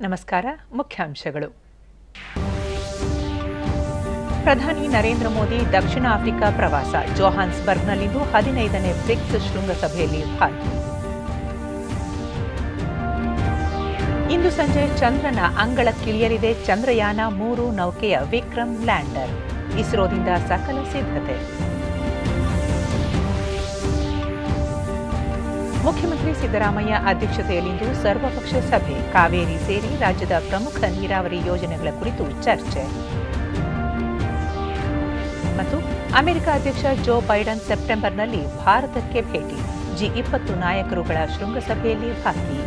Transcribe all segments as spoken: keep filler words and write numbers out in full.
ನಮಸ್ಕಾರ. ಮುಖ್ಯಾಂಶಗಳು. ಪ್ರಧಾನಿ ನರೇಂದ್ರ ಮೋದಿ ದಕ್ಷಿಣ ಆಫ್ರಿಕಾ ಪ್ರವಾಸ. ಜೋಹಾನ್ಸ್ಬರ್ಗ್ನಲ್ಲಿಂದು ಹದಿನೈದನೇ ಬ್ರಿಕ್ಸ್ ಶೃಂಗಸಭೆಯಲ್ಲಿ ಭಾಗಿ. ಇಂದು ಸಂಜೆ ಚಂದ್ರನ ಅಂಗಳಕ್ಕಿಳಿಯಲಿದೆ ಚಂದ್ರಯಾನ ಮೂರು ನೌಕೆಯ ವಿಕ್ರಮ್ ಲ್ಯಾಂಡರ್. ಇಸ್ರೋದಿಂದ ಸಕಲ ಸಿದ್ಧತೆ. ಮುಖ್ಯಮಂತ್ರಿ ಸಿದ್ದರಾಮಯ್ಯ ಅಧ್ಯಕ್ಷತೆಯಲ್ಲಿಂದು ಸರ್ವಪಕ್ಷ ಸಭೆ. ಕಾವೇರಿ ಸೇರಿ ರಾಜ್ಯದ ಪ್ರಮುಖ ನೀರಾವರಿ ಯೋಜನೆಗಳ ಕುರಿತು ಚರ್ಚೆ. ಮತ್ತು ಅಮೆರಿಕ ಅಧ್ಯಕ್ಷ ಜೋ ಬೈಡನ್ ಸೆಪ್ಟೆಂಬರ್ನಲ್ಲಿ ಭಾರತಕ್ಕೆ ಭೇಟಿ. ಜಿ ಇಪ್ಪತ್ತು ನಾಯಕರುಗಳ ಶೃಂಗಸಭೆಯಲ್ಲಿ ಭಾಗಿ.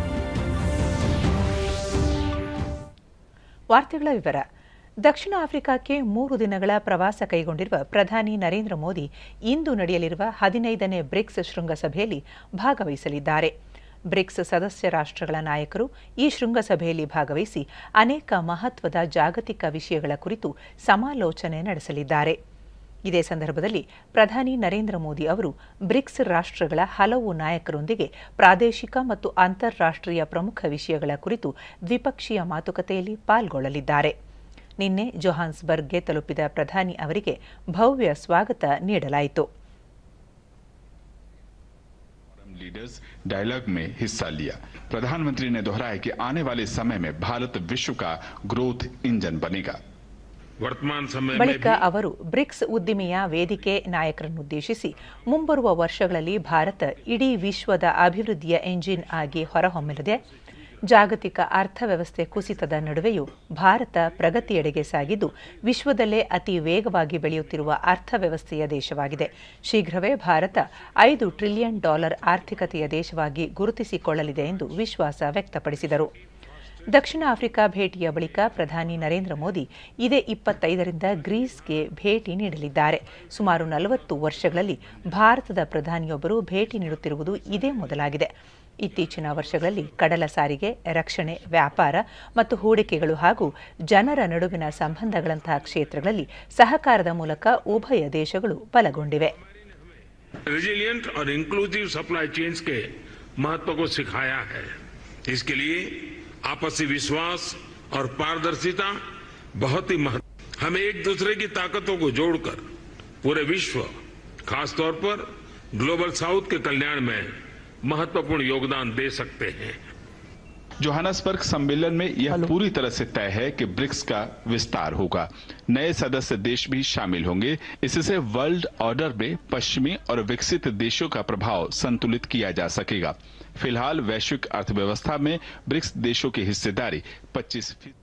ವಾರ್ತೆಗಳ ವಿವರ. ದಕ್ಷಿಣ ಆಫ್ರಿಕಾಕ್ಕೆ ಮೂರು ದಿನಗಳ ಪ್ರವಾಸ ಕೈಗೊಂಡಿರುವ ಪ್ರಧಾನಿ ನರೇಂದ್ರ ಮೋದಿ ಇಂದು ನಡೆಯಲಿರುವ ಹದಿನೈದನೇ ಬ್ರಿಕ್ಸ್ ಶೃಂಗಸಭೆಯಲ್ಲಿ ಭಾಗವಹಿಸಲಿದ್ದಾರೆ. ಬ್ರಿಕ್ಸ್ ಸದಸ್ಯ ರಾಷ್ಟ್ರಗಳ ನಾಯಕರು ಈ ಶೃಂಗಸಭೆಯಲ್ಲಿ ಭಾಗವಹಿಸಿ ಅನೇಕ ಮಹತ್ವದ ಜಾಗತಿಕ ವಿಷಯಗಳ ಕುರಿತು ಸಮಾಲೋಚನೆ ನಡೆಸಲಿದ್ದಾರೆ. ಇದೇ ಸಂದರ್ಭದಲ್ಲಿ ಪ್ರಧಾನಿ ನರೇಂದ್ರ ಮೋದಿ ಅವರು ಬ್ರಿಕ್ಸ್ ರಾಷ್ಟ್ರಗಳ ಹಲವು ನಾಯಕರೊಂದಿಗೆ ಪ್ರಾದೇಶಿಕ ಮತ್ತು ಅಂತಾರಾಷ್ಟ್ರೀಯ ಪ್ರಮುಖ ವಿಷಯಗಳ ಕುರಿತು ದ್ವಿಪಕ್ಷೀಯ ಮಾತುಕತೆಯಲ್ಲಿ ಪಾಲ್ಗೊಳ್ಳಲಿದ್ದಾರೆ. ನಿನ್ನೆ ಜೋಹಾನ್ಸ್ಬರ್ಗ್ಗೆ ತಲುಪಿದ ಪ್ರಧಾನಿ ಅವರಿಗೆ ಭವ್ಯ ಸ್ವಾಗತ ನೀಡಲಾಯಿತು. लीडर्स डायलॉग में हिस्सा लिया. प्रधानमंत्री ने दोहराया कि आने वाले समय में भारत विश्व का ग्रोथ इंजन बनेगा. वर्तमान समय ಬಳಿಕ ಅವರು ಬ್ರಿಕ್ಸ್ ಉದ್ದಿಮೆಯ ವೇದಿಕೆ ನಾಯಕರನ್ನುದ್ದೇಶಿಸಿ ಮುಂಬರುವ ವರ್ಷಗಳಲ್ಲಿ ಭಾರತ ಇಡೀ ವಿಶ್ವದ ಅಭಿವೃದ್ಧಿಯ ಎಂಜಿನ್ ಆಗಿ ಹೊರಹೊಮ್ಮಲಿದೆ. ಜಾಗತಿಕ ಅರ್ಥವ್ಯವಸ್ಥೆ ಕುಸಿತದ ನಡುವೆಯೂ ಭಾರತ ಪ್ರಗತಿಯೆಡೆಗೆ ಸಾಗಿದ್ದು ವಿಶ್ವದಲ್ಲೇ ಅತಿ ವೇಗವಾಗಿ ಬೆಳೆಯುತ್ತಿರುವ ಅರ್ಥವ್ಯವಸ್ಥೆಯ ದೇಶವಾಗಿದೆ. ಶೀಘ್ರವೇ ಭಾರತ ಐದು ಟ್ರಿಲಿಯನ್ ಡಾಲರ್ ಆರ್ಥಿಕತೆಯ ದೇಶವಾಗಿ ಗುರುತಿಸಿಕೊಳ್ಳಲಿದೆ ಎಂದು ವಿಶ್ವಾಸ ವ್ಯಕ್ತಪಡಿಸಿದರು. ದಕ್ಷಿಣ ಆಫ್ರಿಕಾ ಭೇಟಿಯ ಬಳಿಕ ಪ್ರಧಾನಿ ನರೇಂದ್ರ ಮೋದಿ ಇದೇ ಇಪ್ಪತ್ತೈದರಿಂದ ಗ್ರೀಸ್ಗೆ ಭೇಟಿ ನೀಡಲಿದ್ದಾರೆ. ಸುಮಾರು ನಲವತ್ತು ವರ್ಷಗಳಲ್ಲಿ ಭಾರತದ ಪ್ರಧಾನಿಯೊಬ್ಬರು ಭೇಟಿ ನೀಡುತ್ತಿರುವುದು ಇದೇ ಮೊದಲಾಗಿದೆ. ಇತ್ತೀಚಿನ ವರ್ಷಗಳಲ್ಲಿ ಕಡಲ ಸಾರಿಗೆ, ರಕ್ಷಣೆ, ವ್ಯಾಪಾರ ಮತ್ತು ಹೂಡಿಕೆಗಳು ಹಾಗೂ ಜನರ ನಡುವಿನ ಸಂಬಂಧಗಳಂತಹ ಕ್ಷೇತ್ರಗಳಲ್ಲಿ ಸಹಕಾರದ ಮೂಲಕ ಉಭಯ ದೇಶಗಳು ಬಲಗೊಂಡಿವೆ. रेजिलिएंट और इंक्लूसिव सप्लाई चेन्स के महत्व को सिखाया है. इसके लिए आपसी विश्वास और पारदर्शिता बहुत ही महत्व. हम एक दूसरे की ताकतों को जोड़कर पूरे विश्व, खासतौर पर ग्लोबल साउथ के कल्याण में महत्वपूर्ण योगदान दे सकते हैं. जोहान्सबर्ग सम्मेलन में यह पूरी तरह से तय है कि ब्रिक्स का विस्तार होगा. नए सदस्य देश भी शामिल होंगे. इससे वर्ल्ड ऑर्डर में पश्चिमी और विकसित देशों का प्रभाव संतुलित किया जा सकेगा. फिलहाल वैश्विक अर्थव्यवस्था में ब्रिक्स देशों की हिस्सेदारी पच्चीस फीसदी.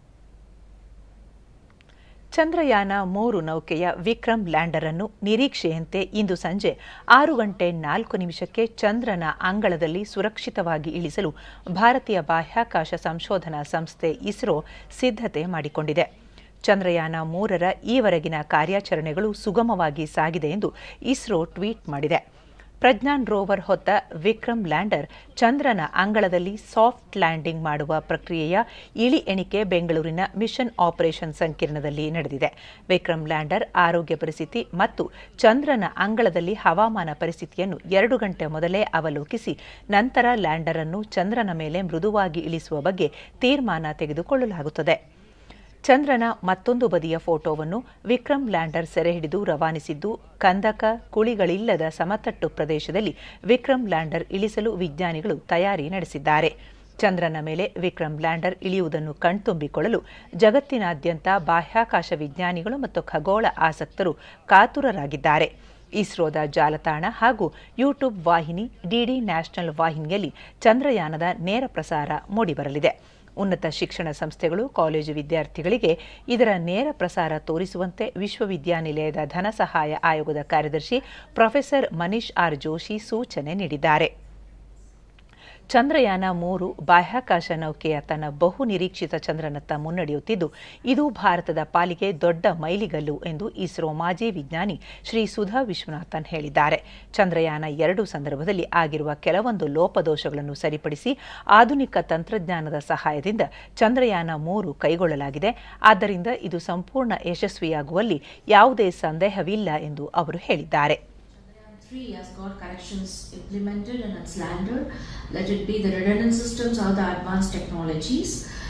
ಚಂದ್ರಯಾನ ಮೂರು ನೌಕೆಯ ವಿಕ್ರಮ್ ಲ್ಯಾಂಡರ್ ಅನ್ನು ನಿರೀಕ್ಷೆಯಂತೆ ಇಂದು ಸಂಜೆ ಆರು ಗಂಟೆ ನಾಲ್ಕು ನಿಮಿಷಕ್ಕೆ ಚಂದ್ರನ ಅಂಗಳದಲ್ಲಿ ಸುರಕ್ಷಿತವಾಗಿ ಇಳಿಸಲು ಭಾರತೀಯ ಬಾಹ್ಯಾಕಾಶ ಸಂಶೋಧನಾ ಸಂಸ್ಥೆ ಇಸ್ರೋ ಸಿದ್ಧತೆ ಮಾಡಿಕೊಂಡಿದೆ. ಚಂದ್ರಯಾನ ಮೂರರ ಈವರೆಗಿನ ಕಾರ್ಯಾಚರಣೆಗಳು ಸುಗಮವಾಗಿ ಸಾಗಿದೆ ಎಂದು ಇಸ್ರೋ ಟ್ವೀಟ್ ಮಾಡಿದೆ. ಪ್ರಜ್ಞಾನ್ ರೋವರ್ ಹೊತ್ತ ವಿಕ್ರಮ್ ಲ್ಯಾಂಡರ್ ಚಂದ್ರನ ಅಂಗಳದಲ್ಲಿ ಸಾಫ್ಟ್ ಲ್ಯಾಂಡಿಂಗ್ ಮಾಡುವ ಪ್ರಕ್ರಿಯೆಯ ಇಳಿ ಎಣಿಕೆ ಬೆಂಗಳೂರಿನ ಮಿಷನ್ ಆಪರೇಷನ್ ಸಂಕೀರ್ಣದಲ್ಲಿ ನಡೆದಿದೆ. ವಿಕ್ರಮ್ ಲ್ಯಾಂಡರ್ ಆರೋಗ್ಯ ಪರಿಸ್ಥಿತಿ ಮತ್ತು ಚಂದ್ರನ ಅಂಗಳದಲ್ಲಿ ಹವಾಮಾನ ಪರಿಸ್ಥಿತಿಯನ್ನು ಎರಡು ಗಂಟೆ ಮೊದಲೇ ಅವಲೋಕಿಸಿ ನಂತರ ಲ್ಯಾಂಡರ್ ಅನ್ನು ಚಂದ್ರನ ಮೇಲೆ ಮೃದುವಾಗಿ ಇಳಿಸುವ ಬಗ್ಗೆ ತೀರ್ಮಾನ ತೆಗೆದುಕೊಳ್ಳಲಾಗುತ್ತದೆ. ಚಂದ್ರನ ಮತ್ತೊಂದು ಬದಿಯ ಫೋಟೋವನ್ನು ವಿಕ್ರಮ್ ಲ್ಯಾಂಡರ್ ಸೆರೆಹಿಡಿದು ರವಾನಿಸಿದ್ದು ಕಂದಕ, ಕುಳಿಗಳಿಲ್ಲದ ಸಮತಟ್ಟು ಪ್ರದೇಶದಲ್ಲಿ ವಿಕ್ರಮ್ ಲ್ಯಾಂಡರ್ ಇಳಿಸಲು ವಿಜ್ಞಾನಿಗಳು ತಯಾರಿ ನಡೆಸಿದ್ದಾರೆ. ಚಂದ್ರನ ಮೇಲೆ ವಿಕ್ರಮ್ ಲ್ಯಾಂಡರ್ ಇಳಿಯುವುದನ್ನು ಕಣ್ತುಂಬಿಕೊಳ್ಳಲು ಜಗತ್ತಿನಾದ್ಯಂತ ಬಾಹ್ಯಾಕಾಶ ವಿಜ್ಞಾನಿಗಳು ಮತ್ತು ಖಗೋಳ ಆಸಕ್ತರು ಕಾತುರರಾಗಿದ್ದಾರೆ. ಇಸ್ರೋದ ಜಾಲತಾಣ ಹಾಗೂ ಯೂಟ್ಯೂಬ್ ವಾಹಿನಿ ಡಿಡಿ ನ್ಯಾಷನಲ್ ವಾಹಿನಿಯಲ್ಲಿ ಚಂದ್ರಯಾನದ ನೇರ ಪ್ರಸಾರ ಮೂಡಿಬರಲಿದೆ. ಉನ್ನತ ಶಿಕ್ಷಣ ಸಂಸ್ಥೆಗಳು, ಕಾಲೇಜು ವಿದ್ಯಾರ್ಥಿಗಳಿಗೆ ಇದರ ನೇರ ಪ್ರಸಾರ ತೋರಿಸುವಂತೆ ವಿಶ್ವವಿದ್ಯಾನಿಲಯದ ಧನಸಹಾಯ ಆಯೋಗದ ಕಾರ್ಯದರ್ಶಿ ಪ್ರೊಫೆಸರ್ ಮನೀಶ್ ಆರ್ ಜೋಶಿ ಸೂಚನೆ ನೀಡಿದ್ದಾರೆ. ಚಂದ್ರಯಾನ ಮೂರು ಬಾಹ್ಯಾಕಾಶ ನೌಕೆಯ ತನ್ನ ಬಹು ನಿರೀಕ್ಷಿತ ಚಂದ್ರನತ್ತ ಮುನ್ನಡೆಯುತ್ತಿದ್ದು ಇದು ಭಾರತದ ಪಾಲಿಗೆ ದೊಡ್ಡ ಮೈಲಿಗಲ್ಲು ಎಂದು ಇಸ್ರೋ ಮಾಜಿ ವಿಜ್ಞಾನಿ ಶ್ರೀ ಸುಧಾ ವಿಶ್ವನಾಥನ್ ಹೇಳಿದ್ದಾರೆ. ಚಂದ್ರಯಾನ ಎರಡು ಸಂದರ್ಭದಲ್ಲಿ ಆಗಿರುವ ಕೆಲವೊಂದು ಲೋಪದೋಷಗಳನ್ನು ಸರಿಪಡಿಸಿ ಆಧುನಿಕ ತಂತ್ರಜ್ಞಾನದ ಸಹಾಯದಿಂದ ಚಂದ್ರಯಾನ ಮೂರು ಕೈಗೊಳ್ಳಲಾಗಿದೆ. ಆದ್ದರಿಂದ ಇದು ಸಂಪೂರ್ಣ ಯಶಸ್ವಿಯಾಗುವಲ್ಲಿ ಯಾವುದೇ ಸಂದೇಹವಿಲ್ಲ ಎಂದು ಅವರು ಹೇಳಿದ್ದಾರೆ. three has got corrections implemented in its lander. Let it be the redundant systems or the advanced technologies.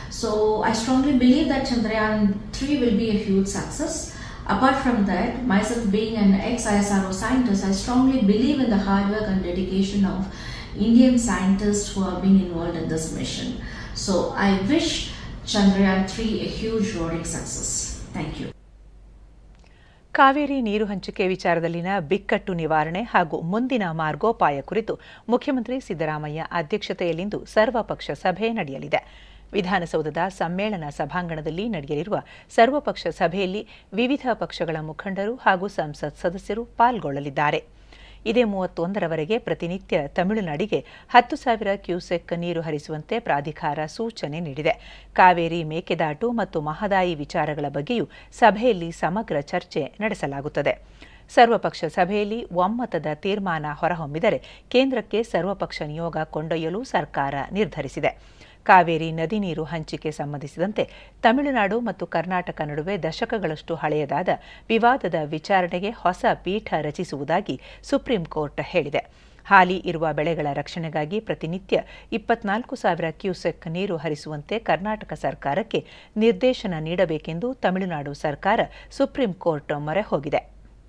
So I strongly believe that Chandrayaan three will be a huge success. Apart from that, myself being an ex-I S R O scientist, I strongly believe in the hard work and dedication of Indian scientists who have been involved in this mission. So I wish Chandrayaan three a huge roaring success. Thank you. Kaveri ನೀರು ಹಂಚಿಕೆ ವಿಚಾರದಲ್ಲಿನ ಬಿಕ್ಕಟ್ಟು ನಿವಾರಣೆ ಹಾಗೂ ಮುಂದಿನ ಮಾರ್ಗೋಪಾಯ ಕುರಿತು ಮುಖ್ಯಮಂತ್ರಿ ಸಿದ್ದರಾಮಯ್ಯ ಅಧ್ಯಕ್ಷತೆಯಲ್ಲಿಂದು ಸರ್ವಪಕ್ಷ ಸಭೆ ನಡೆಯಲಿದೆ. ವಿಧಾನಸೌಧದ ಸಮ್ಮೇಳನ ಸಭಾಂಗಣದಲ್ಲಿ ನಡೆಯಲಿರುವ ಸರ್ವಪಕ್ಷ ಸಭೆಯಲ್ಲಿ ವಿವಿಧ ಪಕ್ಷಗಳ ಮುಖಂಡರು ಹಾಗೂ ಸಂಸತ್ ಸದಸ್ಯರು ಪಾಲ್ಗೊಳ್ಳಲಿದ್ದಾರೆ. ಇದೇ ಮೂವತ್ತೊಂದರವರೆಗೆ ಪ್ರತಿನಿತ್ಯ ತಮಿಳುನಾಡಿಗೆ ಹತ್ತು ಸಾವಿರ ಕ್ಯೂಸೆಕ್ ನೀರು ಹರಿಸುವಂತೆ ಪ್ರಾಧಿಕಾರ ಸೂಚನೆ ನೀಡಿದೆ. ಕಾವೇರಿ ಮೇಕೆದಾಟು ಮತ್ತು ಮಹದಾಯಿ ವಿಚಾರಗಳ ಬಗ್ಗೆಯೂ ಸಭೆಯಲ್ಲಿ ಸಮಗ್ರ ಚರ್ಚೆ ನಡೆಸಲಾಗುತ್ತದೆ. ಸರ್ವಪಕ್ಷ ಸಭೆಯಲ್ಲಿ ಒಮ್ಮತದ ತೀರ್ಮಾನ ಹೊರಹೊಮ್ಮಿದರೆ ಕೇಂದ್ರಕ್ಕೆ ಸರ್ವಪಕ್ಷ ನಿಯೋಗ ಕೊಂಡೊಯ್ಯಲು ಸರ್ಕಾರ ನಿರ್ಧರಿಸಿದೆ. ಕಾವೇರಿ ನದಿ ನೀರು ಹಂಚಿಕೆ ಸಂಬಂಧಿಸಿದಂತೆ ತಮಿಳುನಾಡು ಮತ್ತು ಕರ್ನಾಟಕ ನಡುವೆ ದಶಕಗಳಷ್ಟು ಹಳೆಯದಾದ ವಿವಾದದ ವಿಚಾರಣೆಗೆ ಹೊಸ ಪೀಠ ರಚಿಸುವುದಾಗಿ ಸುಪ್ರೀಂ ಕೋರ್ಟ್ ಹೇಳಿದೆ. ಹಾಲಿ ಇರುವ ಬೆಳೆಗಳ ರಕ್ಷಣೆಗಾಗಿ ಪ್ರತಿನಿತ್ಯ ಇಪ್ಪತ್ನಾಲ್ಕು ಸಾವಿರ ಕ್ಯೂಸೆಕ್ ನೀರು ಹರಿಸುವಂತೆ ಕರ್ನಾಟಕ ಸರ್ಕಾರಕ್ಕೆ ನಿರ್ದೇಶನ ನೀಡಬೇಕೆಂದು ತಮಿಳುನಾಡು ಸರ್ಕಾರ ಸುಪ್ರೀಂ ಕೋರ್ಟ್ ಮೊರೆ ಹೋಗಿದೆ.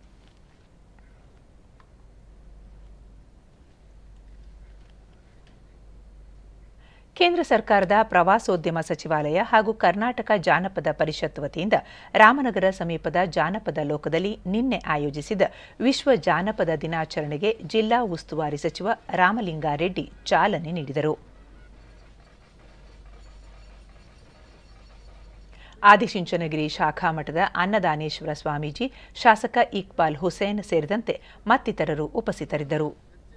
ಕೇಂದ್ರ ಸರ್ಕಾರದ ಪ್ರವಾಸೋದ್ಯಮ ಸಚಿವಾಲಯ ಹಾಗೂ ಕರ್ನಾಟಕ ಜಾನಪದ ಪರಿಷತ್ ವತಿಯಿಂದ ರಾಮನಗರ ಸಮೀಪದ ಜಾನಪದ ಲೋಕದಲ್ಲಿ ನಿನ್ನೆ ಆಯೋಜಿಸಿದ ವಿಶ್ವ ಜಾನಪದ ದಿನಾಚರಣೆಗೆ ಜಿಲ್ಲಾ ಉಸ್ತುವಾರಿ ಸಚಿವ ರಾಮಲಿಂಗಾರೆಡ್ಡಿ ಚಾಲನೆ ನೀಡಿದರು. ಆದಿಚುಂಚನಗಿರಿ ಶಾಖಾ ಮಠದ ಅನ್ನದಾನೇಶ್ವರ ಸ್ವಾಮೀಜಿ, ಶಾಸಕ ಇಕ್ಬಾಲ್ ಹುಸೇನ್ ಸೇರಿದಂತೆ ಮತ್ತಿತರರು ಉಪಸ್ಥಿತರಿದ್ದರು.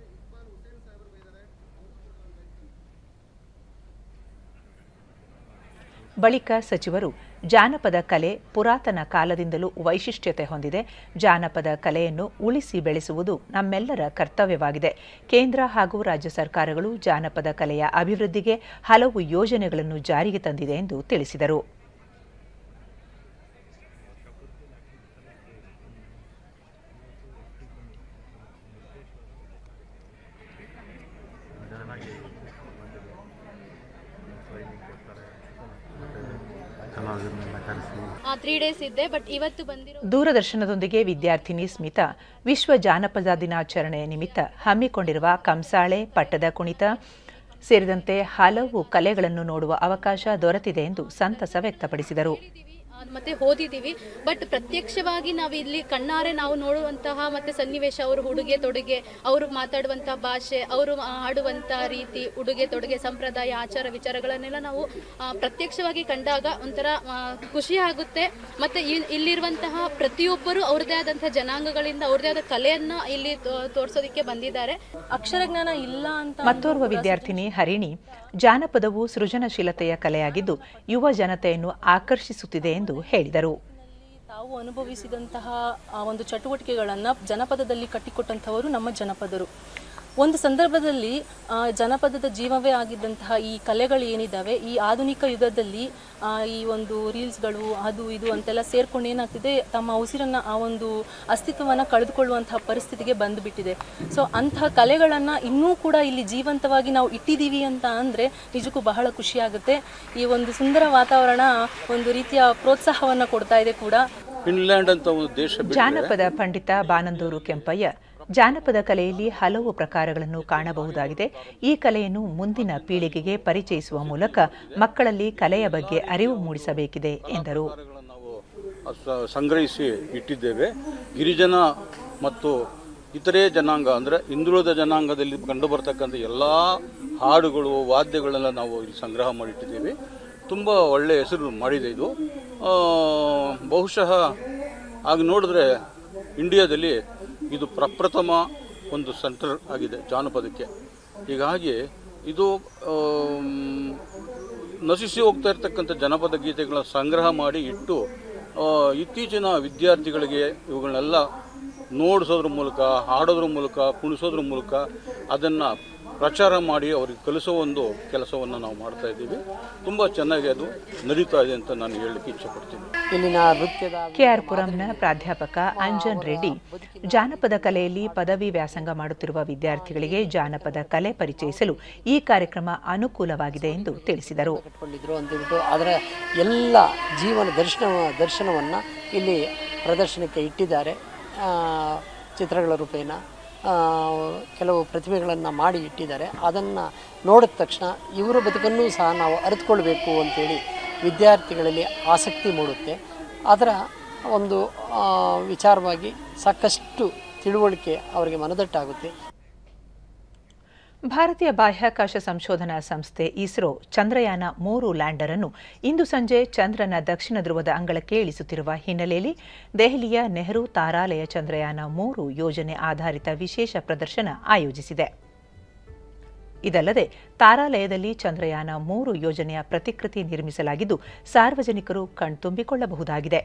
ಬಳಿಕ ಸಚಿವರು ಜಾನಪದ ಕಲೆ ಪುರಾತನ ಕಾಲದಿಂದಲೂ ವೈಶಿಷ್ಟ್ಯತೆ ಹೊಂದಿದೆ. ಜಾನಪದ ಕಲೆಯನ್ನು ಉಳಿಸಿ ಬೆಳೆಸುವುದು ನಮ್ಮೆಲ್ಲರ ಕರ್ತವ್ಯವಾಗಿದೆ. ಕೇಂದ್ರ ಹಾಗೂ ರಾಜ್ಯ ಸರ್ಕಾರಗಳು ಜಾನಪದ ಕಲೆಯ ಅಭಿವೃದ್ಧಿಗೆ ಹಲವು ಯೋಜನೆಗಳನ್ನು ಜಾರಿಗೆ ತಂದಿದೆ ಎಂದು ತಿಳಿಸಿದರು. ದೂರದರ್ಶನದೊಂದಿಗೆ ವಿದ್ಯಾರ್ಥಿನಿ ಸ್ಮಿತಾ ವಿಶ್ವ ಜಾನಪದ ದಿನಾಚರಣೆ ನಿಮಿತ್ತ ಹಮ್ಮಿಕೊಂಡಿರುವ ಕಂಸಾಳೆ, ಪಟ್ಟದ ಕುಣಿತ ಸೇರಿದಂತೆ ಹಲವು ಕಲೆಗಳನ್ನು ನೋಡುವ ಅವಕಾಶ ದೊರೆತಿದೆ ಎಂದು ಸಂತಸ ವ್ಯಕ್ತಪಡಿಸಿದರು. ಮತ್ತೆ ಓದಿದ್ದೀವಿ, ಬಟ್ ಪ್ರತ್ಯಕ್ಷವಾಗಿ ನಾವು ಇಲ್ಲಿ ಕಣ್ಣಾರೆ ನಾವು ನೋಡುವಂತಹ ಮತ್ತೆ ಸನ್ನಿವೇಶ, ಅವರು ಉಡುಗೆ ತೊಡುಗೆ, ಅವರು ಮಾತಾಡುವಂತಹ ಭಾಷೆ, ಅವರು ಆಡುವಂತಹ ರೀತಿ, ಉಡುಗೆ ತೊಡುಗೆ, ಸಂಪ್ರದಾಯ, ಆಚಾರ ವಿಚಾರಗಳನ್ನೆಲ್ಲ ನಾವು ಪ್ರತ್ಯಕ್ಷವಾಗಿ ಕಂಡಾಗ ಒಂಥರ ಖುಷಿ ಆಗುತ್ತೆ. ಮತ್ತೆ ಇಲ್ಲಿರುವಂತಹ ಪ್ರತಿಯೊಬ್ಬರು ಅವ್ರದೇ ಆದಂತಹ ಜನಾಂಗಗಳಿಂದ ಅವ್ರದೇ ಆದ ಕಲೆಯನ್ನ ಇಲ್ಲಿ ತೋರಿಸೋದಕ್ಕೆ ಬಂದಿದ್ದಾರೆ. ಅಕ್ಷರ ಜ್ಞಾನ ಇಲ್ಲ ಅಂತ ಮತ್ತೋರ್ವ ವಿದ್ಯಾರ್ಥಿನಿ ಹರಿಣಿ, ಜಾನಪದವು ಸೃಜನಶೀಲತೆಯ ಕಲೆಯಾಗಿದ್ದು ಯುವ ಜನತೆಯನ್ನು ಆಕರ್ಷಿಸುತ್ತಿದೆ ಎಂದು ಹೇಳಿದರು. ತಾವು ಅನುಭವಿಸಿದಂತಹ ಒಂದು ಚಟುವಟಿಕೆಗಳನ್ನು ಜನಪದದಲ್ಲಿ ಕಟ್ಟಿಕೊಟ್ಟಂಥವರು ನಮ್ಮ ಜನಪದರು. ಒಂದು ಸಂದರ್ಭದಲ್ಲಿ ಜನಪದದ ಜೀವವೇ ಆಗಿದ್ದಂತಹ ಈ ಕಲೆಗಳು ಏನಿದ್ದಾವೆ, ಈ ಆಧುನಿಕ ಯುಗದಲ್ಲಿ ಈ ಒಂದು ರೀಲ್ಸ್ಗಳು ಅದು ಇದು ಅಂತೆಲ್ಲ ಸೇರ್ಕೊಂಡು ಏನಾಗ್ತಿದೆ, ತಮ್ಮ ಉಸಿರನ್ನು ಆ ಒಂದು ಅಸ್ತಿತ್ವವನ್ನು ಕಳೆದುಕೊಳ್ಳುವಂತಹ ಪರಿಸ್ಥಿತಿಗೆ ಬಂದುಬಿಟ್ಟಿದೆ. ಸೊ ಅಂತಹ ಕಲೆಗಳನ್ನು ಇನ್ನೂ ಕೂಡ ಇಲ್ಲಿ ಜೀವಂತವಾಗಿ ನಾವು ಇಟ್ಟಿದ್ದೀವಿ ಅಂತ ಅಂದರೆ ನಿಜಕ್ಕೂ ಬಹಳ ಖುಷಿಯಾಗುತ್ತೆ. ಈ ಒಂದು ಸುಂದರ ವಾತಾವರಣ ಒಂದು ರೀತಿಯ ಪ್ರೋತ್ಸಾಹವನ್ನು ಕೊಡ್ತಾ ಇದೆ ಕೂಡ. ಫಿನ್ಲ್ಯಾಂಡ್ ಅಂತ ಒಂದು ದೇಶ. ಜಾನಪದ ಪಂಡಿತ ಬಾನಂದೂರು ಕೆಂಪಯ್ಯ, ಜಾನಪದ ಕಲೆಯಲ್ಲಿ ಹಲವು ಪ್ರಕಾರಗಳನ್ನು ಕಾಣಬಹುದಾಗಿದೆ. ಈ ಕಲೆಯನ್ನು ಮುಂದಿನ ಪೀಳಿಗೆಗೆ ಪರಿಚಯಿಸುವ ಮೂಲಕ ಮಕ್ಕಳಲ್ಲಿ ಕಲೆಯ ಬಗ್ಗೆ ಅರಿವು ಮೂಡಿಸಬೇಕಿದೆ ಎಂದರು. ನಾವು ಸಂಗ್ರಹಿಸಿ ಇಟ್ಟಿದ್ದೇವೆ. ಗಿರಿಜನ ಮತ್ತು ಇತರೆ ಜನಾಂಗ ಅಂದರೆ ಹಿಂದುಳಿದ ಜನಾಂಗದಲ್ಲಿ ಕಂಡು ಬರ್ತಕ್ಕಂಥ ಎಲ್ಲ ಹಾಡುಗಳು, ವಾದ್ಯಗಳೆಲ್ಲ ನಾವು ಇಲ್ಲಿ ಸಂಗ್ರಹ ಮಾಡಿಟ್ಟಿದ್ದೇವೆ. ತುಂಬ ಒಳ್ಳೆಯ ಹೆಸರು ಮಾಡಿದೆ ಇದು. ಬಹುಶಃ ಆಗ ನೋಡಿದ್ರೆ ಇಂಡಿಯಾದಲ್ಲಿ ಇದು ಪ್ರಪ್ರಥಮ ಒಂದು ಸೆಂಟರ್ ಆಗಿದೆ ಜಾನಪದಕ್ಕೆ. ಹೀಗಾಗಿ ಇದು ನಶಿಸಿ ಹೋಗ್ತಾ ಇರ್ತಕ್ಕಂಥ ಜನಪದ ಗೀತೆಗಳ ಸಂಗ್ರಹ ಮಾಡಿ ಇಟ್ಟು ಇತ್ತೀಚಿನ ವಿದ್ಯಾರ್ಥಿಗಳಿಗೆ ಇವುಗಳನ್ನೆಲ್ಲ ನೋಡಿಸೋದ್ರ ಮೂಲಕ, ಹಾಡೋದ್ರ ಮೂಲಕ, ಕುಣಿಸೋದ್ರ ಮೂಲಕ ಅದನ್ನು ಪ್ರಚಾರ ಮಾಡಿ ಅವರಿಗೆ ಕಲಿಸೋ ಒಂದು ಕೆಲಸವನ್ನು ನಾವು ಮಾಡ್ತಾ ಇದ್ದೀವಿ. ತುಂಬ ಚೆನ್ನಾಗಿ ಅದು ನಡೀತಾ ಇದೆ ಅಂತ ನಾನು ಹೇಳಲಿಕ್ಕೆ ಇಚ್ಛೆಪಡ್ತೀನಿ. ಇಲ್ಲಿನ ನೃತ್ಯದ ಕೆಆರ್ ಪುರಂನ ಪ್ರಾಧ್ಯಾಪಕ ಅಂಜನ್ ರೆಡ್ಡಿ ಜಾನಪದ ಕಲೆಯಲ್ಲಿ ಪದವಿ ವ್ಯಾಸಂಗ ಮಾಡುತ್ತಿರುವ ವಿದ್ಯಾರ್ಥಿಗಳಿಗೆ ಜಾನಪದ ಕಲೆ ಪರಿಚಯಿಸಲು ಈ ಕಾರ್ಯಕ್ರಮ ಅನುಕೂಲವಾಗಿದೆ ಎಂದು ತಿಳಿಸಿದರು. ಅಂತೇಳ್ಬಿಟ್ಟು ಅದರ ಎಲ್ಲ ಜೀವನ ದರ್ಶನ ದರ್ಶನವನ್ನು ಇಲ್ಲಿ ಪ್ರದರ್ಶನಕ್ಕೆ ಇಟ್ಟಿದ್ದಾರೆ. ಚಿತ್ರಗಳ ರೂಪೇಣ ಕೆಲವು ಪ್ರತಿಭೆಗಳನ್ನು ಮಾಡಿ ಇಟ್ಟಿದ್ದಾರೆ. ಅದನ್ನು ನೋಡಿದ ತಕ್ಷಣ ಇವರ ಬದುಕನ್ನು ಸಹ ನಾವು ಅರಿತುಕೊಳ್ಬೇಕು ಅಂತೇಳಿ ವಿದ್ಯಾರ್ಥಿಗಳಲ್ಲಿ ಆಸಕ್ತಿ ಮೂಡುತ್ತೆ. ಅದರ ಒಂದು ವಿಚಾರವಾಗಿ ಸಾಕಷ್ಟು ತಿಳುವಳಿಕೆ ಅವರಿಗೆ ಮನದಟ್ಟಾಗುತ್ತೆ. ಭಾರತೀಯ ಬಾಹ್ಯಾಕಾಶ ಸಂಶೋಧನಾ ಸಂಸ್ಥೆ ಇಸ್ರೋ ಚಂದ್ರಯಾನ ಮೂರು ಲ್ಯಾಂಡರ್ ಅನ್ನು ಇಂದು ಸಂಜೆ ಚಂದ್ರನ ದಕ್ಷಿಣ ಧ್ರುವದ ಅಂಗಳಕ್ಕೆ ಇಳಿಸುತ್ತಿರುವ ಹಿನ್ನೆಲೆಯಲ್ಲಿ ದೆಹಲಿಯ ನೆಹರು ತಾರಾಲಯ ಚಂದ್ರಯಾನ ಮೂರು ಯೋಜನೆ ಆಧಾರಿತ ವಿಶೇಷ ಪ್ರದರ್ಶನ ಆಯೋಜಿಸಿದೆ. ಇದಲ್ಲದೆ ತಾರಾಲಯದಲ್ಲಿ ಚಂದ್ರಯಾನ ಮೂರು ಯೋಜನೆಯ ಪ್ರತಿಕೃತಿ ನಿರ್ಮಿಸಲಾಗಿದ್ದು ಸಾರ್ವಜನಿಕರು ಕಣ್ತುಂಬಿಕೊಳ್ಳಬಹುದಾಗಿದೆ.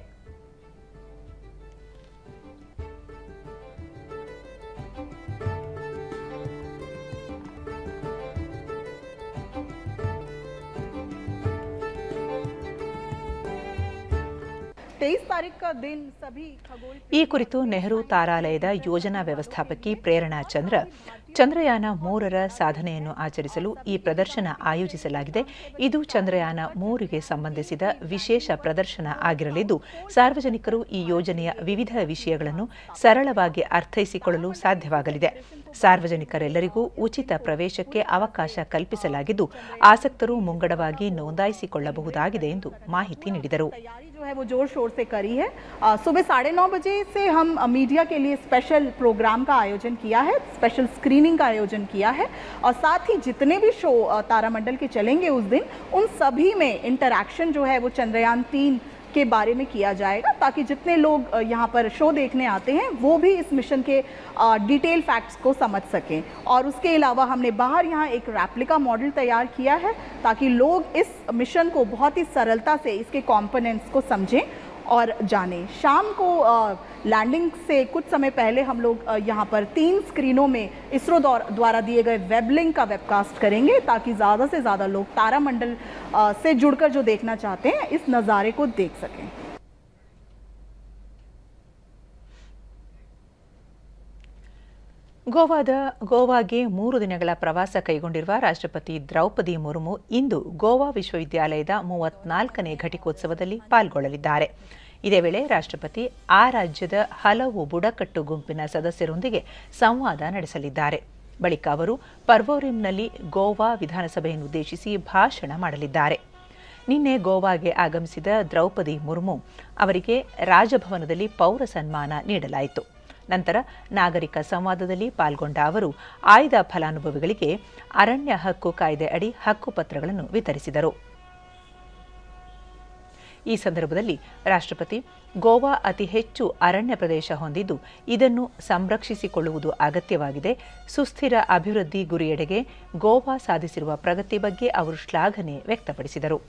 ಈ ಕುರಿತು ನೆಹರು ತಾರಾಲಯದ ಯೋಜನಾ ವ್ಯವಸ್ಥಾಪಕಿ ಪ್ರೇರಣಾ ಚಂದ್ರ, ಚಂದ್ರಯಾನ ಮೂರರ ಸಾಧನೆಯನ್ನು ಆಚರಿಸಲು ಈ ಪ್ರದರ್ಶನ ಆಯೋಜಿಸಲಾಗಿದೆ. ಇದು ಚಂದ್ರಯಾನ ಮೂರಿಗೆ ಸಂಬಂಧಿಸಿದ ವಿಶೇಷ ಪ್ರದರ್ಶನ ಆಗಿರಲಿದ್ದು ಸಾರ್ವಜನಿಕರು ಈ ಯೋಜನೆಯ ವಿವಿಧ ವಿಷಯಗಳನ್ನು ಸರಳವಾಗಿ ಅರ್ಥೈಸಿಕೊಳ್ಳಲು ಸಾಧ್ಯವಾಗಲಿದೆ. ಸಾರ್ವಜನಿಕರೆಲ್ಲರಿಗೂ ಉಚಿತ ಪ್ರವೇಶಕ್ಕೆ ಅವಕಾಶ ಕಲ್ಪಿಸಲಾಗಿದ್ದು ಆಸಕ್ತರು ಮುಂಗಡವಾಗಿ ನೋಂದಾಯಿಸಿಕೊಳ್ಳಬಹುದಾಗಿದೆ ಎಂದು ಮಾಹಿತಿ ನೀಡಿದರು. जो है वो जोर शोर से करी है. सुबह साढ़े नौ बजे से हम मीडिया के लिए स्पेशल प्रोग्राम का आयोजन किया है, स्पेशल स्क्रीनिंग का आयोजन किया है और साथ ही जितने भी शो तारामंडल के चलेंगे उस दिन उन सभी में इंटरैक्शन जो है वो चंद्रयान तीन के बारे में किया जाएगा ताकि जितने लोग यहाँ पर शो देखने आते हैं वो भी इस मिशन के डिटेल फैक्ट्स को समझ सकें. और उसके अलावा हमने बाहर यहाँ एक रेप्लिका मॉडल तैयार किया है ताकि लोग इस मिशन को बहुत ही सरलता से इसके कंपोनेंट्स को समझें और जानें. शाम को लैंडिंग से कुछ समय पहले हम लोग यहाँ पर तीन स्क्रीनों में इसरो द्वारा दिए गए वेब लिंक का वेबकास्ट करेंगे ताकि ज़्यादा से ज़्यादा लोग तारामंडल से जुड़कर जो देखना चाहते हैं इस नज़ारे को देख सकें. ಗೋವಾದ ಗೋವಾಗೆ ಮೂರು ದಿನಗಳ ಪ್ರವಾಸ ಕೈಗೊಂಡಿರುವ ರಾಷ್ಟ್ರಪತಿ ದ್ರೌಪದಿ ಮುರ್ಮು ಇಂದು ಗೋವಾ ವಿಶ್ವವಿದ್ಯಾಲಯದ ಮೂವತ್ನಾಲ್ಕನೇ ಘಟಿಕೋತ್ಸವದಲ್ಲಿ ಪಾಲ್ಗೊಳ್ಳಲಿದ್ದಾರೆ. ಇದೇ ವೇಳೆ ರಾಷ್ಟ್ರಪತಿ ಆ ರಾಜ್ಯದ ಹಲವು ಬುಡಕಟ್ಟು ಗುಂಪಿನ ಸದಸ್ಯರೊಂದಿಗೆ ಸಂವಾದ ನಡೆಸಲಿದ್ದಾರೆ. ಬಳಿಕ ಅವರು ಪರ್ವೋರಿಮ್ನಲ್ಲಿ ಗೋವಾ ವಿಧಾನಸಭೆಯನ್ನುದ್ದೇಶಿಸಿ ಭಾಷಣ ಮಾಡಲಿದ್ದಾರೆ. ನಿನ್ನೆ ಗೋವಾಗೆ ಆಗಮಿಸಿದ ದ್ರೌಪದಿ ಮುರ್ಮು ಅವರಿಗೆ ರಾಜಭವನದಲ್ಲಿ ಪೌರ ಸನ್ಮಾನ ನೀಡಲಾಯಿತು. ನಂತರ ನಾಗರಿಕ ಸಂವಾದದಲ್ಲಿ ಪಾಲ್ಗೊಂಡ ಅವರು ಆಯ್ದ ಫಲಾನುಭವಿಗಳಿಗೆ ಅರಣ್ಯ ಹಕ್ಕು ಕಾಯ್ದೆ ಅಡಿ ಹಕ್ಕುಪತ್ರಗಳನ್ನು ವಿತರಿಸಿದರು. ಈ ಸಂದರ್ಭದಲ್ಲಿ ರಾಷ್ಟ್ರಪತಿ ಗೋವಾ ಅತಿ ಹೆಚ್ಚು ಅರಣ್ಯ ಪ್ರದೇಶ ಹೊಂದಿದ್ದು ಇದನ್ನು ಸಂರಕ್ಷಿಸಿಕೊಳ್ಳುವುದು ಅಗತ್ಯವಾಗಿದೆ. ಸುಸ್ಥಿರ ಅಭಿವೃದ್ಧಿ ಗುರಿಯೆಡೆಗೆ ಗೋವಾ ಸಾಧಿಸಿರುವ ಪ್ರಗತಿ ಬಗ್ಗೆ ಅವರು ಶ್ಲಾಘನೆ ವ್ಯಕ್ತಪಡಿಸಿದರು.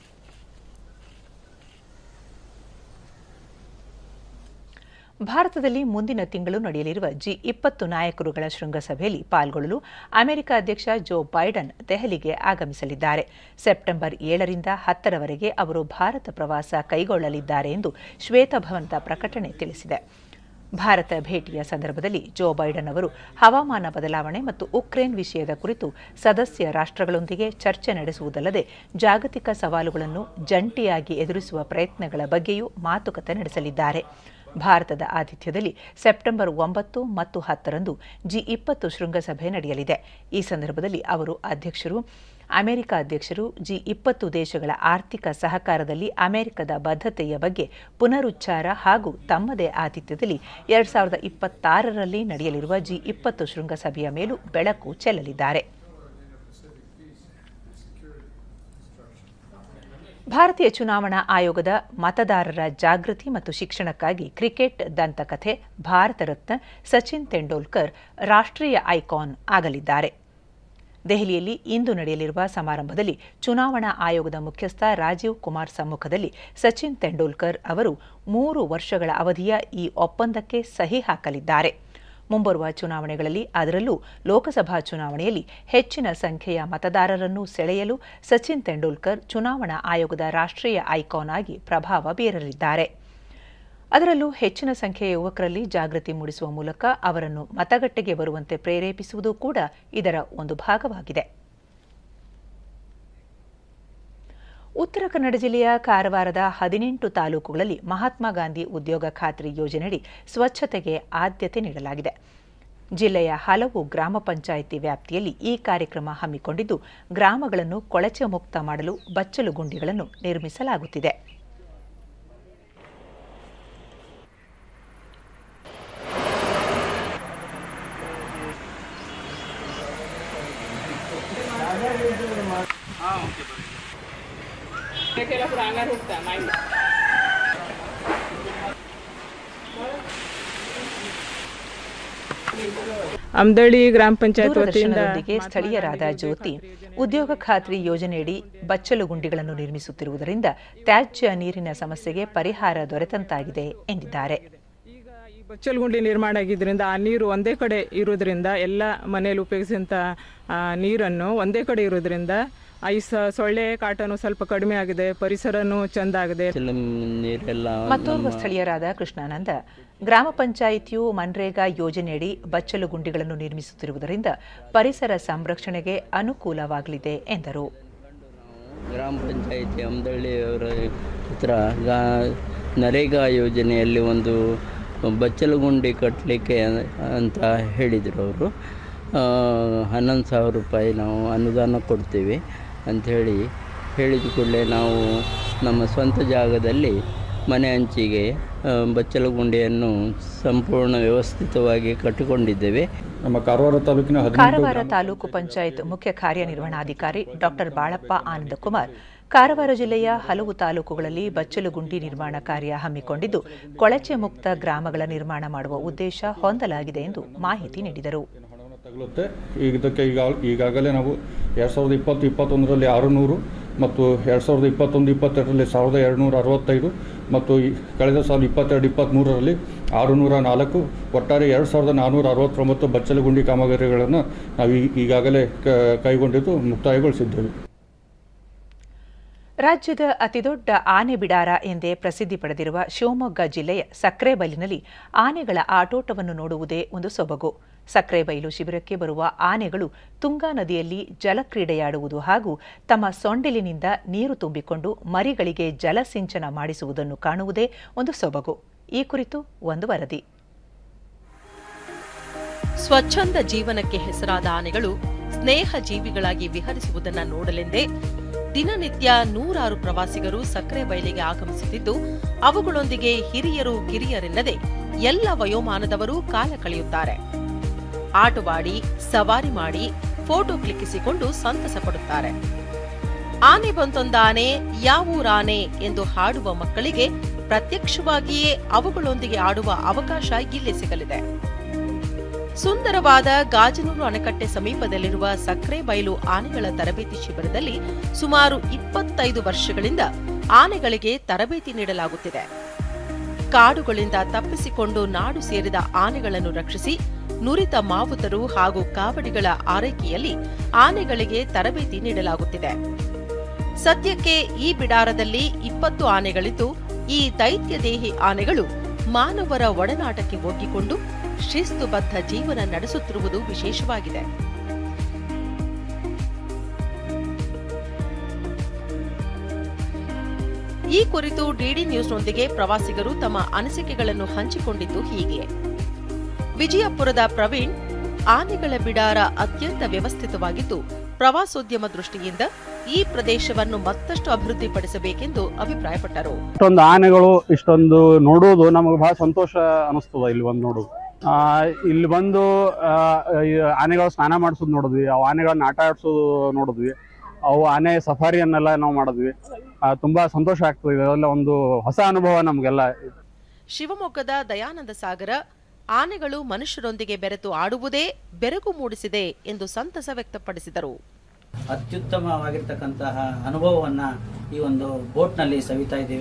ಭಾರತದಲ್ಲಿ ಮುಂದಿನ ತಿಂಗಳು ನಡೆಯಲಿರುವ ಜಿ ಇಪ್ಪತ್ತು ನಾಯಕರುಗಳ ಶೃಂಗಸಭೆಯಲ್ಲಿ ಪಾಲ್ಗೊಳ್ಳಲು ಅಮೆರಿಕ ಅಧ್ಯಕ್ಷ ಜೋ ಬೈಡನ್ ದೆಹಲಿಗೆ ಆಗಮಿಸಲಿದ್ದಾರೆ. ಸೆಪ್ಟೆಂಬರ್ ಏಳರಿಂದ ಹತ್ತರವರೆಗೆ ಅವರು ಭಾರತ ಪ್ರವಾಸ ಕೈಗೊಳ್ಳಲಿದ್ದಾರೆ ಎಂದು ಶ್ವೇತಭವನದ ಪ್ರಕಟಣೆ ತಿಳಿಸಿದೆ. ಭಾರತ ಭೇಟಿಯ ಸಂದರ್ಭದಲ್ಲಿ ಜೋ ಬೈಡನ್ ಅವರು ಹವಾಮಾನ ಬದಲಾವಣೆ ಮತ್ತು ಉಕ್ರೇನ್ ವಿಷಯದ ಕುರಿತು ಸದಸ್ಯ ರಾಷ್ಟ್ರಗಳೊಂದಿಗೆ ಚರ್ಚೆ ನಡೆಸುವುದಲ್ಲದೆ ಜಾಗತಿಕ ಸವಾಲುಗಳನ್ನು ಜಂಟಿಯಾಗಿ ಎದುರಿಸುವ ಪ್ರಯತ್ನಗಳ ಬಗ್ಗೆಯೂ ಮಾತುಕತೆ ನಡೆಸಲಿದ್ದಾರೆ. ಭಾರತದ ಆತಿಥ್ಯದಲ್ಲಿ ಸೆಪ್ಟೆಂಬರ್ ಒಂಬತ್ತು ಮತ್ತು ಹತ್ತರಂದು ಜಿ ಇಪ್ಪತ್ತು ಶೃಂಗಸಭೆ ನಡೆಯಲಿದೆ. ಈ ಸಂದರ್ಭದಲ್ಲಿ ಅವರು ಅಧ್ಯಕ್ಷರು ಅಮೆರಿಕ ಅಧ್ಯಕ್ಷರು ಜಿ ಇಪ್ಪತ್ತು ದೇಶಗಳ ಆರ್ಥಿಕ ಸಹಕಾರದಲ್ಲಿ ಅಮೆರಿಕದ ಬದ್ಧತೆಯ ಬಗ್ಗೆ ಪುನರುಚ್ಚಾರ ಹಾಗೂ ತಮ್ಮದೇ ಆತಿಥ್ಯದಲ್ಲಿ ಎರಡ್ ಸಾವಿರದ ಇಪ್ಪತ್ತಾರರಲ್ಲಿ ನಡೆಯಲಿರುವ ಜಿ ಇಪ್ಪತ್ತು ಶೃಂಗಸಭೆಯ ಮೇಲೂ ಬೆಳಕು ಚೆಲ್ಲಲಿದ್ದಾರೆ. ಭಾರತೀಯ ಚುನಾವಣಾ ಆಯೋಗದ ಮತದಾರರ ಜಾಗೃತಿ ಮತ್ತು ಶಿಕ್ಷಣಕ್ಕಾಗಿ ಕ್ರಿಕೆಟ್ ದಂತಕಥೆ ಭಾರತ ರತ್ನ ಸಚಿನ್ ತೆಂಡೂಲ್ಕರ್ ರಾಷ್ಟ್ರೀಯ ಐಕಾನ್ ಆಗಲಿದ್ದಾರೆ. ದೆಹಲಿಯಲ್ಲಿ ಇಂದು ನಡೆಯಲಿರುವ ಸಮಾರಂಭದಲ್ಲಿ ಚುನಾವಣಾ ಆಯೋಗದ ಮುಖ್ಯಸ್ಥ ರಾಜೀವ್ ಕುಮಾರ್ ಸಮ್ಮುಖದಲ್ಲಿ ಸಚಿನ್ ತೆಂಡೂಲ್ಕರ್ ಅವರು ಮೂರು ವರ್ಷಗಳ ಅವಧಿಯ ಈ ಒಪ್ಪಂದಕ್ಕೆ ಸಹಿ ಹಾಕಲಿದ್ದಾರೆ. ಮುಂಬರುವ ಚುನಾವಣೆಗಳಲ್ಲಿ ಅದರಲ್ಲೂ ಲೋಕಸಭಾ ಚುನಾವಣೆಯಲ್ಲಿ ಹೆಚ್ಚಿನ ಸಂಖ್ಯೆಯ ಮತದಾರರನ್ನು ಸೆಳೆಯಲು ಸಚಿನ್ ತೆಂಡೂಲ್ಕರ್ ಚುನಾವಣಾ ಆಯೋಗದ ರಾಷ್ಟ್ರೀಯ ಐಕಾನ್ ಆಗಿ ಪ್ರಭಾವ ಬೀರಲಿದ್ದಾರೆ. ಅದರಲ್ಲೂ ಹೆಚ್ಚಿನ ಸಂಖ್ಯೆಯ ಯುವಕರಲ್ಲಿ ಜಾಗೃತಿ ಮೂಡಿಸುವ ಮೂಲಕ ಅವರನ್ನು ಮತಗಟ್ಟೆಗೆ ಬರುವಂತೆ ಪ್ರೇರೇಪಿಸುವುದು ಕೂಡ ಇದರ ಒಂದು ಭಾಗವಾಗಿದೆ. ಉತ್ತರ ಕನ್ನಡ ಜಿಲ್ಲೆಯ ಕಾರವಾರದ ಹದಿನೆಂಟು ತಾಲೂಕುಗಳಲ್ಲಿ ಮಹಾತ್ಮ ಗಾಂಧಿ ಉದ್ಯೋಗ ಖಾತ್ರಿ ಯೋಜನೆಯಡಿ ಸ್ವಚ್ಛತೆಗೆ ಆದ್ಯತೆ ನೀಡಲಾಗಿದೆ. ಜಿಲ್ಲೆಯ ಹಲವು ಗ್ರಾಮ ಪಂಚಾಯಿತಿ ವ್ಯಾಪ್ತಿಯಲ್ಲಿ ಈ ಕಾರ್ಯಕ್ರಮ ಹಮ್ಮಿಕೊಂಡಿದ್ದು, ಗ್ರಾಮಗಳನ್ನು ಕೊಳಚೆ ಮುಕ್ತ ಮಾಡಲು ಬಚ್ಚಲು ಗುಂಡಿಗಳನ್ನು ನಿರ್ಮಿಸಲಾಗುತ್ತಿದೆ. ಅಮ್ದಳ್ಳಿ ಗ್ರಾಮ ಪಂಚಾಯತ್ ದೂರದರ್ಶನದೊಂದಿಗೆ ಸ್ಥಳೀಯರಾದ ಜ್ಯೋತಿ, ಉದ್ಯೋಗ ಖಾತ್ರಿ ಯೋಜನೆಯಡಿ ಬಚ್ಚಲು ಗುಂಡಿಗಳನ್ನು ನಿರ್ಮಿಸುತ್ತಿರುವುದರಿಂದ ತ್ಯಾಜ್ಯ ನೀರಿನ ಸಮಸ್ಯೆಗೆ ಪರಿಹಾರ ದೊರೆತಂತಾಗಿದೆ ಎಂದಿದ್ದಾರೆ. ಈಗ ಈ ಬಚ್ಚಲು ಗುಂಡಿ ನಿರ್ಮಾಣ ಆಗಿದ್ದರಿಂದ ಆ ನೀರು ಒಂದೇ ಕಡೆ ಇರುವುದರಿಂದ ಎಲ್ಲ ಮನೆಯಲ್ಲಿ ಉಪಯೋಗಿಸಿದಂಥ ನೀರನ್ನು ಒಂದೇ ಕಡೆ ಇರುವುದರಿಂದ ಈ ಸೊಳ್ಳೆ ಕಾಟನು ಸ್ವಲ್ಪ ಕಡಿಮೆ ಆಗಿದೆ, ಪರಿಸರನೂ ಚೆಂದ ಆಗಿದೆ. ಮತ್ತೋರ್ವ ಸ್ಥಳೀಯರಾದ ಕೃಷ್ಣಾನಂದ, ಗ್ರಾಮ ಪಂಚಾಯಿತಿಯು ಮನ್ರೇಗಾ ಯೋಜನೆಯಡಿ ಬಚ್ಚಲು ಗುಂಡಿಗಳನ್ನು ನಿರ್ಮಿಸುತ್ತಿರುವುದರಿಂದ ಪರಿಸರ ಸಂರಕ್ಷಣೆಗೆ ಅನುಕೂಲವಾಗಲಿದೆ ಎಂದರು. ಗ್ರಾಮ ಪಂಚಾಯಿತಿ ಅಮ್ದಳ್ಳಿಯವರ ಹತ್ರ ನರೇಗಾ ಯೋಜನೆಯಲ್ಲಿ ಒಂದು ಬಚ್ಚಲು ಗುಂಡಿ ಕಟ್ಟಲಿಕ್ಕೆ ಅಂತ ಹೇಳಿದರು. ಅವರು ಹನ್ನೊಂದು ಸಾವಿರ ರೂಪಾಯಿ ನಾವು ಅನುದಾನ ಕೊಡ್ತೀವಿ ಅಂಥೇಳಿ ಹೇಳಿದ ಕೂಡಲೇ ನಾವು ನಮ್ಮ ಸ್ವಂತ ಜಾಗದಲ್ಲಿ ಮನೆ ಹಂಚಿಗೆ ಬಚ್ಚಲು ಗುಂಡಿಯನ್ನು ಸಂಪೂರ್ಣ ವ್ಯವಸ್ಥಿತವಾಗಿ ಕಟ್ಟಿಕೊಂಡಿದ್ದೇವೆ. ನಮ್ಮ ಕಾರವಾರ ತಾಲೂಕಿನ ಕಾರವಾರ ತಾಲೂಕು ಪಂಚಾಯತ್ ಮುಖ್ಯ ಕಾರ್ಯನಿರ್ವಹಣಾಧಿಕಾರಿ ಡಾಕ್ಟರ್ ಬಾಳಪ್ಪ ಆನಂದಕುಮಾರ್ ಕಾರವಾರ ಜಿಲ್ಲೆಯ ಹಲವು ತಾಲೂಕುಗಳಲ್ಲಿ ಬಚ್ಚಲು ಗುಂಡಿ ನಿರ್ಮಾಣ ಕಾರ್ಯ ಹಮ್ಮಿಕೊಂಡಿದ್ದು, ಕೊಳಚೆ ಮುಕ್ತ ಗ್ರಾಮಗಳ ನಿರ್ಮಾಣ ಮಾಡುವ ಉದ್ದೇಶ ಹೊಂದಲಾಗಿದೆ ಎಂದು ಮಾಹಿತಿ ನೀಡಿದರು. ತಗಲುತ್ತೆ. ಇದಕ್ಕೆ ಈಗ ಈಗಾಗಲೇ ನಾವು ಎರಡು ಸಾವಿರದ ಇಪ್ಪತ್ತು ಇಪ್ಪತ್ತೊಂದರಲ್ಲಿ ಆರುನೂರು ಮತ್ತು ಎರಡು ಸಾವಿರದ ಇಪ್ಪತ್ತೊಂದು ಇಪ್ಪತ್ತೆರಡರಲ್ಲಿ ಸಾವಿರದ ಎರಡುನೂರ ಅರವತ್ತೈದು ಮತ್ತು ಕಳೆದ ಸಾಲ ಇಪ್ಪತ್ತೆರಡು ಇಪ್ಪತ್ತ್ಮೂರರಲ್ಲಿ ಆರುನೂರ ನಾಲ್ಕು ಒಟ್ಟಾರೆ ಎರಡು ಸಾವಿರದ ನಾನ್ನೂರ ಅರವತ್ತೊಂಬತ್ತು ಬಚ್ಚಲು ಗುಂಡಿ ಕಾಮಗಾರಿಗಳನ್ನು ನಾವು ಈಗಾಗಲೇ ಕೈಗೊಂಡಿದ್ದು ಮುಕ್ತಾಯಗೊಳಿಸಿದ್ದೇವೆ. ರಾಜ್ಯದ ಅತಿದೊಡ್ಡ ಆನೆ ಬಿಡಾರ ಎಂದೇ ಪ್ರಸಿದ್ಧಿ ಪಡೆದಿರುವ ಶಿವಮೊಗ್ಗ ಜಿಲ್ಲೆಯ ಸಕ್ರೆಬೈಲಿನಲ್ಲಿ ಆನೆಗಳ ಆಟೋಟವನ್ನು ನೋಡುವುದೇ ಒಂದು ಸೊಬಗು. ಸಕ್ರೆಬೈಲು ಶಿಬಿರಕ್ಕೆ ಬರುವ ಆನೆಗಳು ತುಂಗಾ ನದಿಯಲ್ಲಿ ಜಲಕ್ರೀಡೆಯಾಡುವುದು ಹಾಗೂ ತಮ್ಮ ಸೊಂಡಿಲಿನಿಂದ ನೀರು ತುಂಬಿಕೊಂಡು ಮರಿಗಳಿಗೆ ಜಲಸಿಂಚನ ಮಾಡಿಸುವುದನ್ನು ಕಾಣುವುದೇ ಒಂದು ಸೊಬಗು. ಈ ಕುರಿತು ಒಂದು ವರದಿ. ಸ್ವಚ್ಛಂದ ಜೀವನಕ್ಕೆ ಹೆಸರಾದ ಆನೆಗಳು ಸ್ನೇಹ ಜೀವಿಗಳಾಗಿ ವಿಹರಿಸುವುದನ್ನು ನೋಡಲೆಂದೇ ದಿನನಿತ್ಯ ನೂರಾರು ಪ್ರವಾಸಿಗರು ಸಕ್ರೆಬೈಲಿಗೆ ಆಗಮಿಸುತ್ತಿದ್ದು, ಅವುಗಳೊಂದಿಗೆ ಹಿರಿಯರು ಕಿರಿಯರೆನ್ನದೆ ಎಲ್ಲ ವಯೋಮಾನದವರು ಕಾಲ ಕಳೆಯುತ್ತಾರೆ. ಆಟವಾಡಿ, ಸವಾರಿ ಮಾಡಿ, ಫೋಟೋ ಕ್ಲಿಕ್ಕಿಸಿಕೊಂಡು ಸಂತಸ ಪಡುತ್ತಾರೆ. ಆನೆ ಬಂತೊಂದಾನೆ, ಯಾವೂರಾನೆ ಎಂದು ಹಾಡುವ ಮಕ್ಕಳಿಗೆ ಪ್ರತ್ಯಕ್ಷವಾಗಿಯೇ ಅವುಗಳೊಂದಿಗೆ ಆಡುವ ಅವಕಾಶ ಇಲ್ಲಿ ಸಿಗಲಿದೆ. ಸುಂದರವಾದ ಗಾಜನೂರು ಅಣೆಕಟ್ಟೆ ಸಮೀಪದಲ್ಲಿರುವ ಸಕ್ರೆಬೈಲು ಆನೆಗಳ ತರಬೇತಿ ಶಿಬಿರದಲ್ಲಿ ಸುಮಾರು ಇಪ್ಪತ್ತೈದು ವರ್ಷಗಳಿಂದ ಆನೆಗಳಿಗೆ ತರಬೇತಿ ನೀಡಲಾಗುತ್ತಿದೆ. ಕಾಡುಗಳಿಂದ ತಪ್ಪಿಸಿಕೊಂಡು ನಾಡು ಸೇರಿದ ಆನೆಗಳನ್ನು ರಕ್ಷಿಸಿ ನುರಿತ ಮಾವುತರು ಹಾಗೂ ಕಾವಡಿಗಳ ಆರೈಕೆಯಲ್ಲಿ ಆನೆಗಳಿಗೆ ತರಬೇತಿ ನೀಡಲಾಗುತ್ತಿದೆ. ಸದ್ಯಕ್ಕೆ ಈ ಬಿಡಾರದಲ್ಲಿ ಇಪ್ಪತ್ತು ಆನೆಗಳಿದ್ದು, ಈ ದೈತ್ಯದೇಹಿ ಆನೆಗಳು ಮಾನವರ ಒಡನಾಟಕ್ಕೆ ಒಗ್ಗಿಕೊಂಡು ಶಿಸ್ತುಬದ್ಧ ಜೀವನ ನಡೆಸುತ್ತಿರುವುದು ವಿಶೇಷವಾಗಿದೆ. ಈ ಕುರಿತು ಡಿಡಿ ನ್ಯೂಸ್ನೊಂದಿಗೆ ಪ್ರವಾಸಿಗರು ತಮ್ಮ ಅನಿಸಿಕೆಗಳನ್ನು ಹಂಚಿಕೊಂಡಿದ್ದು ಹೀಗೆ. ವಿಜಯಪುರದ ಪ್ರವೀಣ್, ಆನೆಗಳ ಬಿಡಾರ ಅತ್ಯಂತ ವ್ಯವಸ್ಥಿತವಾಗಿದ್ದು, ಪ್ರವಾಸೋದ್ಯಮ ದೃಷ್ಟಿಯಿಂದ ಈ ಪ್ರದೇಶವನ್ನು ಮತ್ತಷ್ಟು ಅಭಿವೃದ್ಧಿಪಡಿಸಬೇಕೆಂದು ಅಭಿಪ್ರಾಯಪಟ್ಟರು. ಇಷ್ಟೊಂದು ಆನೆಗಳು ಇಷ್ಟೊಂದು ನೋಡುವುದು ನಮಗೆ ಬಹಳ ಸಂತೋಷ ಅನಿಸ್ತದ. ಇಲ್ಲಿ ಬಂದು ನೋಡುದು, ಇಲ್ಲಿ ಬಂದು ಆನೆಗಳು ಸ್ನಾನ ಮಾಡಿಸೋದು ನೋಡಿದ್ವಿ, ಅವು ಆನೆಗಳನ್ನ ಆಟ ಆಡಿಸೋದು ನೋಡಿದ್ವಿ, ಅವು ಆನೆ ಸಫಾರಿಯನ್ನೆಲ್ಲ ನಾವು ಮಾಡಿದ್ವಿ. ತುಂಬಾ ಸಂತೋಷ ಆಗ್ತದೆ. ಇದೆಲ್ಲ ಒಂದು ಹೊಸ ಅನುಭವ ನಮಗೆಲ್ಲ. ಶಿವಮೊಗ್ಗದ ದಯಾನಂದ ಸಾಗರ, ಆನೆಗಳು ಮನುಷ್ಯರೊಂದಿಗೆ ಬೆರೆತು ಆಡುವುದೇ ಬೆರಗು ಮೂಡಿಸಿದೆ ಎಂದು ಸಂತಸ ವ್ಯಕ್ತಪಡಿಸಿದರು. ಅತ್ಯುತ್ತಮವಾಗಿರ್ತಕ್ಕಂತಹ ಅನುಭವವನ್ನು ಈ ಒಂದು ಬೋಟ್ನಲ್ಲಿ ಸವಿತಾ ಇದ್ದೀವಿ.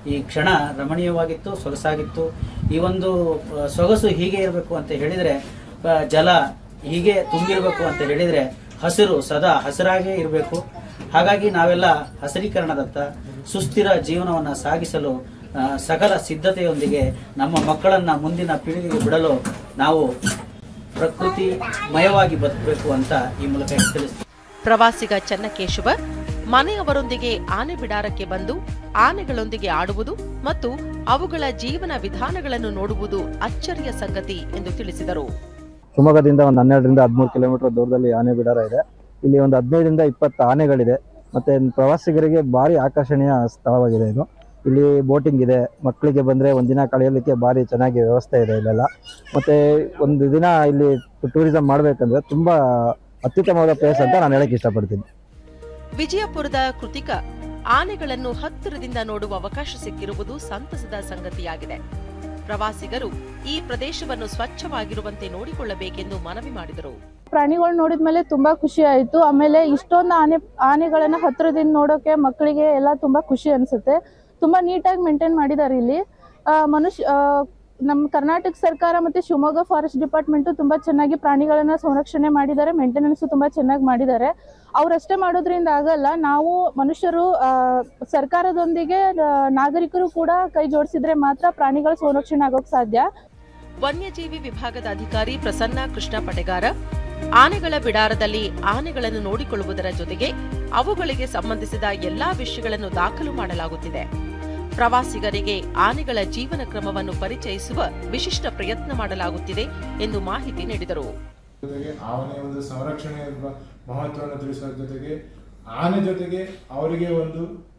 ಈ ಕ್ಷಣ ರಮಣೀಯವಾಗಿತ್ತು, ಸೊಗಸಾಗಿತ್ತು. ಈ ಒಂದು ಸೊಗಸು ಹೀಗೆ ಇರಬೇಕು ಅಂತ ಹೇಳಿದರೆ, ಜಲ ಹೀಗೆ ತುಂಬಿರಬೇಕು ಅಂತ ಹೇಳಿದರೆ ಹಸಿರು ಸದಾ ಹಸಿರಾಗೇ ಇರಬೇಕು. ಹಾಗಾಗಿ ನಾವೆಲ್ಲ ಹಸಿರೀಕರಣದತ್ತ ಸುಸ್ಥಿರ ಜೀವನವನ್ನು ಸಾಗಿಸಲು ಸಕಲ ಸಿದ್ಧತೆಯೊಂದಿಗೆ ನಮ್ಮ ಮಕ್ಕಳನ್ನು ಮುಂದಿನ ಪೀಳಿಗೆಗೆ ಬಿಡಲು ನಾವು ಪ್ರಕೃತಿ ಮಯವಾಗಿ ಬದುಕಬೇಕು ಅಂತ ಈ ಮೂಲಕ ತಿಳಿಸ್ತೀವಿ. ಪ್ರವಾಸಿಗ ಚನ್ನಕೇಶವ ಮನೆಯವರೊಂದಿಗೆ ಆನೆ ಬಿಡಾರಕ್ಕೆ ಬಂದು ಆನೆಗಳೊಂದಿಗೆ ಆಡುವುದು ಮತ್ತು ಅವುಗಳ ಜೀವನ ವಿಧಾನಗಳನ್ನು ನೋಡುವುದು ಅಚ್ಚರಿಯ ಸಂಗತಿ ಎಂದು ತಿಳಿಸಿದರು. ಶಿವಮೊಗ್ಗದಿಂದ ಒಂದು ಹನ್ನೆರಡರಿಂದ ಹದಿಮೂರು ಕಿಲೋಮೀಟರ್ ದೂರದಲ್ಲಿ ಆನೆ ಬಿಡಾರ ಇದೆ. ಇಲ್ಲಿ ಒಂದು ಹದಿನೈದರಿಂದ ಇಪ್ಪತ್ತು ಆನೆಗಳಿದೆ. ಮತ್ತೆ ಪ್ರವಾಸಿಗರಿಗೆ ಭಾರಿ ಆಕರ್ಷಣೀಯ ಸ್ಥಳವಾಗಿದೆ ಇದು. ಇಲ್ಲಿ ಬೋಟಿಂಗ್ ಇದೆ, ಮಕ್ಕಳಿಗೆ ಬಂದರೆ ಒಂದಿನ ಕಳೆಯಲಿಕ್ಕೆ ಭಾರಿ ಚೆನ್ನಾಗಿ ವ್ಯವಸ್ಥೆ ಇದೆ ಇಲ್ಲೆಲ್ಲ. ಮತ್ತೆ ಒಂದು ದಿನ ಇಲ್ಲಿ ಟೂರಿಸಂ ಮಾಡಬೇಕಂದ್ರೆ ತುಂಬ ಅತ್ಯುತ್ತಮವಾದ ಪ್ಲೇಸ್ ಅಂತ ನಾನು ಹೇಳಕ್ಕೆ ಇಷ್ಟಪಡ್ತೀನಿ. ವಿಜಯಪುರದ ಕೃತಿಕ ಆನೆಗಳನ್ನು ಹತ್ತಿರದಿಂದ ನೋಡುವ ಅವಕಾಶ ಸಿಕ್ಕಿರುವುದು ಸಂತಸದ ಸಂಗತಿಯಾಗಿದೆ. ಪ್ರವಾಸಿಗರು ಈ ಪ್ರದೇಶವನ್ನು ಸ್ವಚ್ಛವಾಗಿರುವಂತೆ ನೋಡಿಕೊಳ್ಳಬೇಕೆಂದು ಮನವಿ ಮಾಡಿದರು. ಪ್ರಾಣಿಗಳು ನೋಡಿದ್ಮೇಲೆ ತುಂಬಾ ಖುಷಿ ಆಯಿತು. ಆಮೇಲೆ ಇಷ್ಟೊಂದು ಆನೆ ಆನೆಗಳನ್ನ ಹತ್ತಿರದಿಂದ ನೋಡೋಕೆ ಮಕ್ಕಳಿಗೆ ಎಲ್ಲ ತುಂಬಾ ಖುಷಿ ಅನಿಸುತ್ತೆ. ತುಂಬಾ ನೀಟಾಗಿ ಮೇಂಟೈನ್ ಮಾಡಿದ್ದಾರೆ ಇಲ್ಲಿ. ಮನುಷ್ಯ ನಮ್ಮ ಕರ್ನಾಟಕ ಸರ್ಕಾರ ಮತ್ತು ಶಿವಮೊಗ್ಗ ಫಾರೆಸ್ಟ್ ಡಿಪಾರ್ಟ್ಮೆಂಟು ತುಂಬ ಚೆನ್ನಾಗಿ ಪ್ರಾಣಿಗಳನ್ನ ಸಂರಕ್ಷಣೆ ಮಾಡಿದ್ದಾರೆ, ಮೇಂಟೆನೆನ್ಸು ತುಂಬ ಚೆನ್ನಾಗಿ ಮಾಡಿದ್ದಾರೆ. ಅವರಷ್ಟೇ ಮಾಡೋದ್ರಿಂದ ಆಗಲ್ಲ, ನಾವು ಮನುಷ್ಯರು ಸರ್ಕಾರದೊಂದಿಗೆ ನಾಗರಿಕರು ಕೂಡ ಕೈ ಜೋಡಿಸಿದ್ರೆ ಮಾತ್ರ ಪ್ರಾಣಿಗಳ ಸಂರಕ್ಷಣೆ ಆಗೋಕೆ ಸಾಧ್ಯ. ವನ್ಯಜೀವಿ ವಿಭಾಗದ ಅಧಿಕಾರಿ ಪ್ರಸನ್ನ ಕೃಷ್ಣ ಪಟೆಗಾರ ಆನೆಗಳ ಬಿಡಾರದಲ್ಲಿ ಆನೆಗಳನ್ನು ನೋಡಿಕೊಳ್ಳುವುದರ ಜೊತೆಗೆ ಅವುಗಳಿಗೆ ಸಂಬಂಧಿಸಿದ ಎಲ್ಲಾ ವಿಷಯಗಳನ್ನು ದಾಖಲು ಮಾಡಲಾಗುತ್ತಿದೆ. ಪ್ರವಾಸಿಗರಿಗೆ ಆನೆಗಳ ಜೀವನ ಕ್ರಮವನ್ನು ಪರಿಚಯಿಸುವ ವಿಶಿಷ್ಟ ಪ್ರಯತ್ನ ಮಾಡಲಾಗುತ್ತಿದೆ ಎಂದು ಮಾಹಿತಿ ನೀಡಿದರು. ಆನೆ ಒಂದು ಸಂರಕ್ಷಣೆಯ ಮಹತ್ವವನ್ನು ತಿಳಿಸುವ ಜೊತೆಗೆ ಆನೆ ಜೊತೆಗೆ ಅವರಿಗೆ ಒಂದು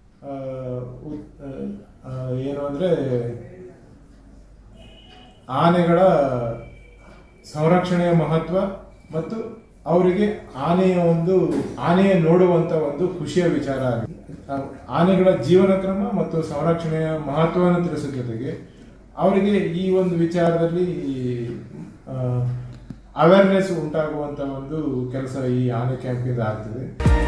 ಏನು ಅಂದ್ರೆ ಆನೆಗಳ ಸಂರಕ್ಷಣೆಯ ಮಹತ್ವ ಮತ್ತು ಅವರಿಗೆ ಆನೆಯ ಒಂದು ಆನೆಯ ನೋಡುವಂತ ಒಂದು ಖುಷಿಯ ವಿಚಾರ ಆಗಿದೆ. ಆನೆಗಳ ಜೀವನ ಕ್ರಮ ಮತ್ತು ಸಂರಕ್ಷಣೆಯ ಮಹತ್ವವನ್ನು ತಿಳಿಸೋ ಜೊತೆಗೆ ಅವರಿಗೆ ಈ ಒಂದು ವಿಚಾರದಲ್ಲಿ ಅವೇರ್ನೆಸ್ ಉಂಟಾಗುವಂತ ಒಂದು ಕೆಲಸ ಈ ಆನೆ ಕ್ಯಾಂಪಿಂದ ಆಗ್ತದೆ.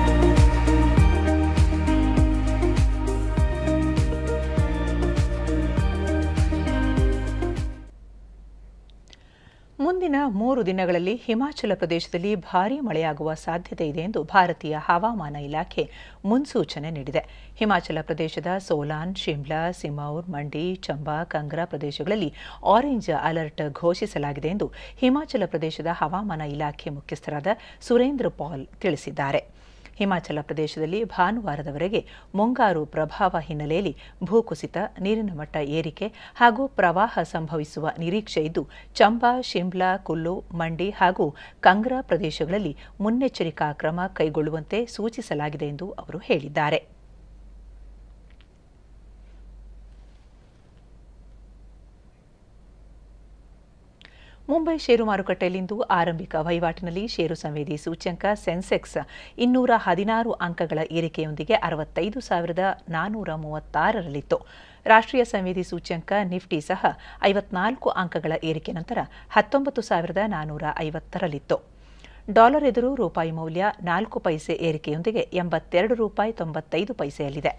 ಮುಂದಿನ ಮೂರು ದಿನಗಳಲ್ಲಿ ಹಿಮಾಚಲ ಪ್ರದೇಶದಲ್ಲಿ ಭಾರೀ ಮಳೆಯಾಗುವ ಸಾಧ್ಯತೆ ಇದೆ ಎಂದು ಭಾರತೀಯ ಹವಾಮಾನ ಇಲಾಖೆ ಮುನ್ಸೂಚನೆ ನೀಡಿದೆ. ಹಿಮಾಚಲ ಪ್ರದೇಶದ ಸೋಲಾನ್, ಶಿಮ್ಲಾ, ಸಿಮೌರ್, ಮಂಡಿ, ಚಂಬಾ, ಕಂಗ್ರಾ ಪ್ರದೇಶಗಳಲ್ಲಿ ಆರೆಂಜ್ ಅಲರ್ಟ್ ಘೋಷಿಸಲಾಗಿದೆ ಎಂದು ಹಿಮಾಚಲ ಪ್ರದೇಶದ ಹವಾಮಾನ ಇಲಾಖೆ ಮುಖ್ಯಸ್ಥರಾದ ಸುರೇಂದ್ರ ಪಾಲ್ ತಿಳಿಸಿದ್ದಾರೆ. ಹಿಮಾಚಲ ಪ್ರದೇಶದಲ್ಲಿ ಭಾನುವಾರದವರೆಗೆ ಮುಂಗಾರು ಪ್ರಭಾವ ಹಿನ್ನೆಲೆಯಲ್ಲಿ ಭೂಕುಸಿತ, ನೀರಿನ ಮಟ್ಟ ಏರಿಕೆ ಹಾಗೂ ಪ್ರವಾಹ ಸಂಭವಿಸುವ ನಿರೀಕ್ಷೆ ಇದ್ದು, ಚಂಬಾ, ಶಿಮ್ಲಾ, ಕುಲ್ಲು, ಮಂಡಿ ಹಾಗೂ ಕಂಗ್ರಾ ಪ್ರದೇಶಗಳಲ್ಲಿ ಮುನ್ನೆಚ್ಚರಿಕಾ ಕ್ರಮ ಕೈಗೊಳ್ಳುವಂತೆ ಸೂಚಿಸಲಾಗಿದೆ ಎಂದು ಅವರು ಹೇಳಿದ್ದಾರೆ. ಮುಂಬೈ ಷೇರು ಮಾರುಕಟ್ಟೆಯಲ್ಲಿಂದು ಆರಂಭಿಕ ವಹಿವಾಟಿನಲ್ಲಿ ಷೇರು ಸಂವೇದಿ ಸೂಚ್ಯಂಕ ಸೆನ್ಸೆಕ್ಸ್ ಇನ್ನೂರ ಹದಿನಾರು ಅಂಕಗಳ ಏರಿಕೆಯೊಂದಿಗೆ ಅರವತ್ತೈದು ಸಾವಿರದ ನಾನ್ನೂರ ಮೂವತ್ತಾರರಲ್ಲಿತ್ತು. ರಾಷ್ಟ್ರೀಯ ಸಂವೇದಿ ಸೂಚ್ಯಂಕ ನಿಫ್ಟಿ ಸಹ ಐವತ್ನಾಲ್ಕು ಅಂಕಗಳ ಏರಿಕೆ ನಂತರ ಹತ್ತೊಂಬತ್ತು ಸಾವಿರದ ನಾನ್ನೂರ ಐವತ್ತರಲ್ಲಿತ್ತು. ಡಾಲರ್ ಎದುರು ರೂಪಾಯಿ ಮೌಲ್ಯ ನಾಲ್ಕು ಪೈಸೆ ಏರಿಕೆಯೊಂದಿಗೆ ಎಂಬತ್ತೆರಡು ರೂಪಾಯಿ ತೊಂಬತ್ತೈದು ಪೈಸೆಯಲ್ಲಿದೆ.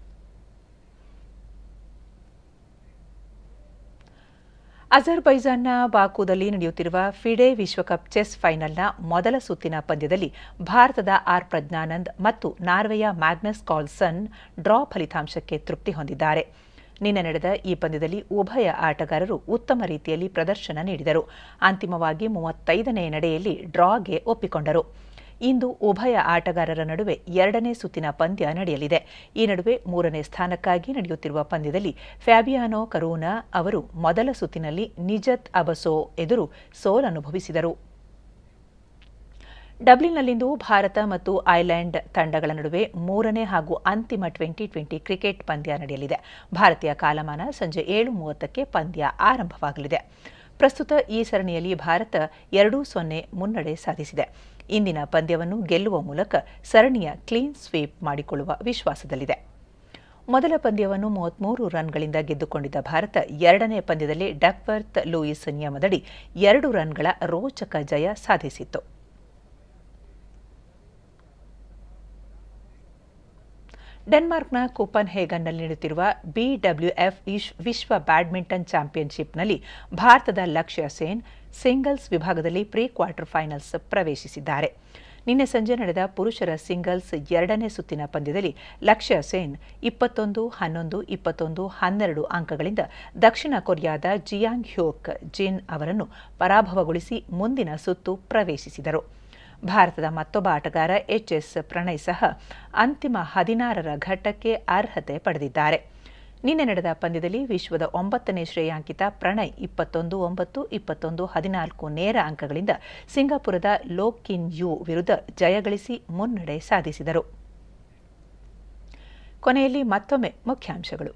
ಅಜರ್ಬೈಜಾನ್ನ ಬಾಕೂದಲ್ಲಿ ನಡೆಯುತ್ತಿರುವ ಫಿಡೆ ವಿಶ್ವಕಪ್ ಚೆಸ್ ಫೈನಲ್ನ ಮೊದಲ ಸುತ್ತಿನ ಪಂದ್ಯದಲ್ಲಿ ಭಾರತದ ಆರ್ ಪ್ರಜ್ಞಾನಂದ್ ಮತ್ತು ನಾರ್ವೆಯ ಮ್ಯಾಗ್ನಸ್ ಕಾರ್ಲ್ಸನ್ ಡ್ರಾ ಫಲಿತಾಂಶಕ್ಕೆ ತೃಪ್ತಿ ಹೊಂದಿದ್ದಾರೆ. ನಿನ್ನೆ ನಡೆದ ಈ ಪಂದ್ಯದಲ್ಲಿ ಉಭಯ ಆಟಗಾರರು ಉತ್ತಮ ರೀತಿಯಲ್ಲಿ ಪ್ರದರ್ಶನ ನೀಡಿದರು. ಅಂತಿಮವಾಗಿ ಮೂವತ್ತೈದನೇ ನಡೆಯಲ್ಲಿ ಡ್ರಾಗೆ ಒಪ್ಪಿಕೊಂಡರು. ಇಂದು ಉಭಯ ಆಟಗಾರರ ನಡುವೆ ಎರಡನೇ ಸುತ್ತಿನ ಪಂದ್ಯ ನಡೆಯಲಿದೆ. ಈ ನಡುವೆ ಮೂರನೇ ಸ್ಥಾನಕ್ಕಾಗಿ ನಡೆಯುತ್ತಿರುವ ಪಂದ್ಯದಲ್ಲಿ ಫ್ಯಾಬಿಯಾನೋ ಕರೂನಾ ಅವರು ಮೊದಲ ಸುತ್ತಿನಲ್ಲಿ ನಿಜತ್ ಅಬಸೋ ಎದುರು ಸೋಲನುಭವಿಸಿದರು. ಡಬ್ಲಿನ್ನಲ್ಲಿಂದು ಭಾರತ ಮತ್ತು ಐರ್ಲೆಂಡ್ ತಂಡಗಳ ನಡುವೆ ಮೂರನೇ ಹಾಗೂ ಅಂತಿಮ ಟ್ವೆಂಟಿ ಟ್ವೆಂಟಿ ಕ್ರಿಕೆಟ್ ಪಂದ್ಯ ನಡೆಯಲಿದೆ. ಭಾರತೀಯ ಕಾಲಮಾನ ಸಂಜೆ ಏಳು ಮೂವತ್ತಕ್ಕೆ ಪಂದ್ಯ ಆರಂಭವಾಗಲಿದೆ. ಪ್ರಸ್ತುತ ಈ ಸರಣಿಯಲ್ಲಿ ಭಾರತ ಎರಡು ಸೊನ್ನೆ ಮುನ್ನಡೆ ಸಾಧಿಸಿದೆ. ಇಂದಿನ ಪಂದ್ಯವನ್ನು ಗೆಲ್ಲುವ ಮೂಲಕ ಸರಣಿಯ ಕ್ಲೀನ್ ಸ್ವೀಪ್ ಮಾಡಿಕೊಳ್ಳುವ ವಿಶ್ವಾಸದಲ್ಲಿದೆ. ಮೊದಲ ಪಂದ್ಯವನ್ನು ಮೂವತ್ಮೂರು ರನ್ಗಳಿಂದ ಗೆದ್ದುಕೊಂಡಿದ್ದ ಭಾರತ ಎರಡನೇ ಪಂದ್ಯದಲ್ಲಿ ಡಕ್ವರ್ತ್ ಲೂಯಿಸ್ ನಿಯಮದಡಿ ಎರಡು ರನ್ಗಳ ರೋಚಕ ಜಯ ಸಾಧಿಸಿತ್ತು. ಡೆನ್ಮಾರ್ಕ್ನ ಕೋಪನ್ ಹೇಗನ್ನಲ್ಲಿ ನಡೆಯುತ್ತಿರುವ ಬಿಡಬ್ಲ್ಯೂಎಫ್ ವಿಶ್ವ ಬ್ಯಾಡ್ಮಿಂಟನ್ ಚಾಂಪಿಯನ್ಶಿಪ್ನಲ್ಲಿ ಭಾರತದ ಲಕ್ಷ್ಯ ಸೇನ್ ಸಿಂಗಲ್ಸ್ ವಿಭಾಗದಲ್ಲಿ ಪ್ರೀ ಕ್ವಾರ್ಟರ್ ಫೈನಲ್ಸ್ ಪ್ರವೇಶಿಸಿದ್ದಾರೆ. ನಿನ್ನೆ ಸಂಜೆ ನಡೆದ ಪುರುಷರ ಸಿಂಗಲ್ಸ್ ಎರಡನೇ ಸುತ್ತಿನ ಪಂದ್ಯದಲ್ಲಿ ಲಕ್ಷ್ಯ ಸೇನ್ ಇಪ್ಪತ್ತೊಂದು ಹನ್ನೊಂದು ಇಪ್ಪತ್ತೊಂದು ಹನ್ನೆರಡು ಅಂಕಗಳಿಂದ ದಕ್ಷಿಣ ಕೊರಿಯಾದ ಜಿಯಾಂಗ್ ಹ್ಯೋಕ್ ಜಿನ್ ಅವರನ್ನು ಪರಾಭವಗೊಳಿಸಿ ಮುಂದಿನ ಸುತ್ತು ಪ್ರವೇಶಿಸಿದರು. ಭಾರತದ ಮತ್ತೊಬ್ಬ ಆಟಗಾರ ಎಚ್ ಎಸ್ ಪ್ರಣಯ್ ಸಹ ಅಂತಿಮ ಹದಿನಾರರ ಘಟ್ಟಕ್ಕೆ ಅರ್ಹತೆ ಪಡೆದಿದ್ದಾರೆ. ನಿನ್ನೆ ನಡೆದ ಪಂದ್ಯದಲ್ಲಿ ವಿಶ್ವದ ಒಂಬತ್ತನೇ ಶ್ರೇಯಾಂಕಿತ ಪ್ರಣಯ್ ಇಪ್ಪತ್ತೊಂದು ಒಂಬತ್ತು ಇಪ್ಪತ್ತೊಂದು ಹದಿನಾಲ್ಕು ನೇರ ಅಂಕಗಳಿಂದ ಸಿಂಗಾಪುರದ ಲೋ ಕಿನ್ ಯು ವಿರುದ್ಧ ಜಯಗಳಿಸಿ ಮುನ್ನಡೆ ಸಾಧಿಸಿದರು. ಕೊನೆಯಲ್ಲಿ ಮತ್ತೊಮ್ಮೆ ಮುಖ್ಯಾಂಶಗಳು.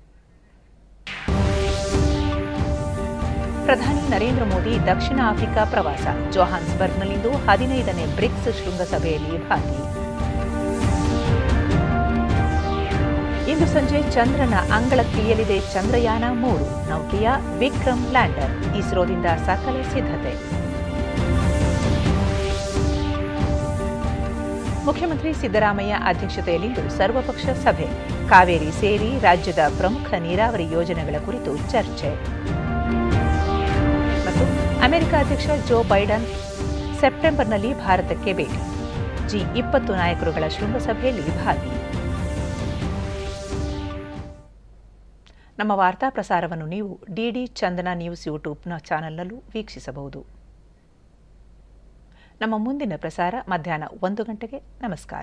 ಪ್ರಧಾನಿ ನರೇಂದ್ರ ಮೋದಿ ದಕ್ಷಿಣ ಆಫ್ರಿಕಾ ಪ್ರವಾಸ. ಜೋಹಾನ್ಸ್ಬರ್ಗ್ನಲ್ಲಿಂದು ಹದಿನೈದನೇ ಬ್ರಿಕ್ಸ್ ಶೃಂಗಸಭೆಯಲ್ಲಿ ಭಾಗಿ. ಇಂದು ಸಂಜೆ ಚಂದ್ರನ ಅಂಗಳಕ್ಕಿಳಿಯಲಿದೆ ಚಂದ್ರಯಾನ ಮೂರು ನೌಕೆಯ ವಿಕ್ರಮ್ ಲ್ಯಾಂಡರ್. ಇಸ್ರೋದಿಂದ ಸಕಲ ಸಿದ್ಧತೆ. ಮುಖ್ಯಮಂತ್ರಿ ಸಿದ್ದರಾಮಯ್ಯ ಅಧ್ಯಕ್ಷತೆಯಲ್ಲಿಂದು ಸರ್ವಪಕ್ಷ ಸಭೆ. ಕಾವೇರಿ ಸೇರಿ ರಾಜ್ಯದ ಪ್ರಮುಖ ನೀರಾವರಿ ಯೋಜನೆಗಳ ಕುರಿತು ಚರ್ಚೆ. ಮತ್ತು ಅಮೆರಿಕ ಅಧ್ಯಕ್ಷ ಜೋ ಬೈಡನ್ ಸೆಪ್ಟೆಂಬರ್ನಲ್ಲಿ ಭಾರತಕ್ಕೆ ಭೇಟಿ. ಜಿ ಇಪ್ಪತ್ತು ನಾಯಕರುಗಳ ಶೃಂಗಸಭೆಯಲ್ಲಿ ಭಾಗಿ. ನಮ್ಮ ವಾರ್ತಾ ಪ್ರಸಾರವನ್ನು ನೀವು ಡಿಡಿ ಚಂದನ ನ್ಯೂಸ್ ಯೂಟ್ಯೂಬ್ನ ಚಾನೆಲ್ನಲ್ಲೂ ವೀಕ್ಷಿಸಬಹುದು. ನಮ್ಮ ಮುಂದಿನ ಪ್ರಸಾರ ಮಧ್ಯಾಹ್ನ ಒಂದು ಗಂಟೆಗೆ. ನಮಸ್ಕಾರ.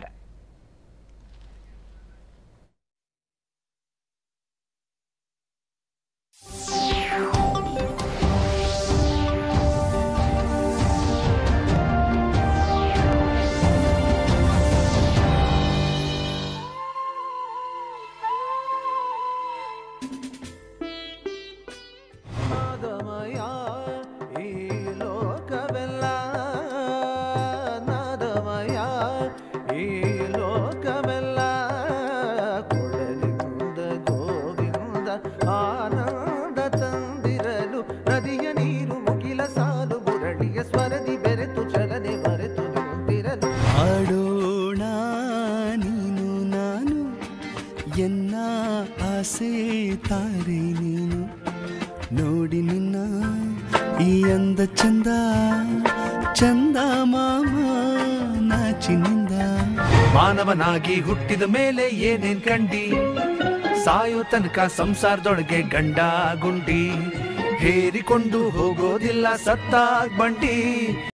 ತಾರೆ ನೀನು ನೋಡಿ ನಿನ್ನ ಈ ಅಂದ ಚಂದ ಚಂದ ಮಾಮ ನಾಚಿನಿಂದ. ಮಾನವನಾಗಿ ಹುಟ್ಟಿದ ಮೇಲೆ ಏನೇನ್ ಕಂಡಿ, ಸಾಯೋ ತನಕ ಸಂಸಾರದೊಳಗೆ ಗಂಡ ಗುಂಡಿ, ಹೇರಿಕೊಂಡು ಹೋಗೋದಿಲ್ಲ ಸತ್ತಾಗ್ ಬಂಡಿ.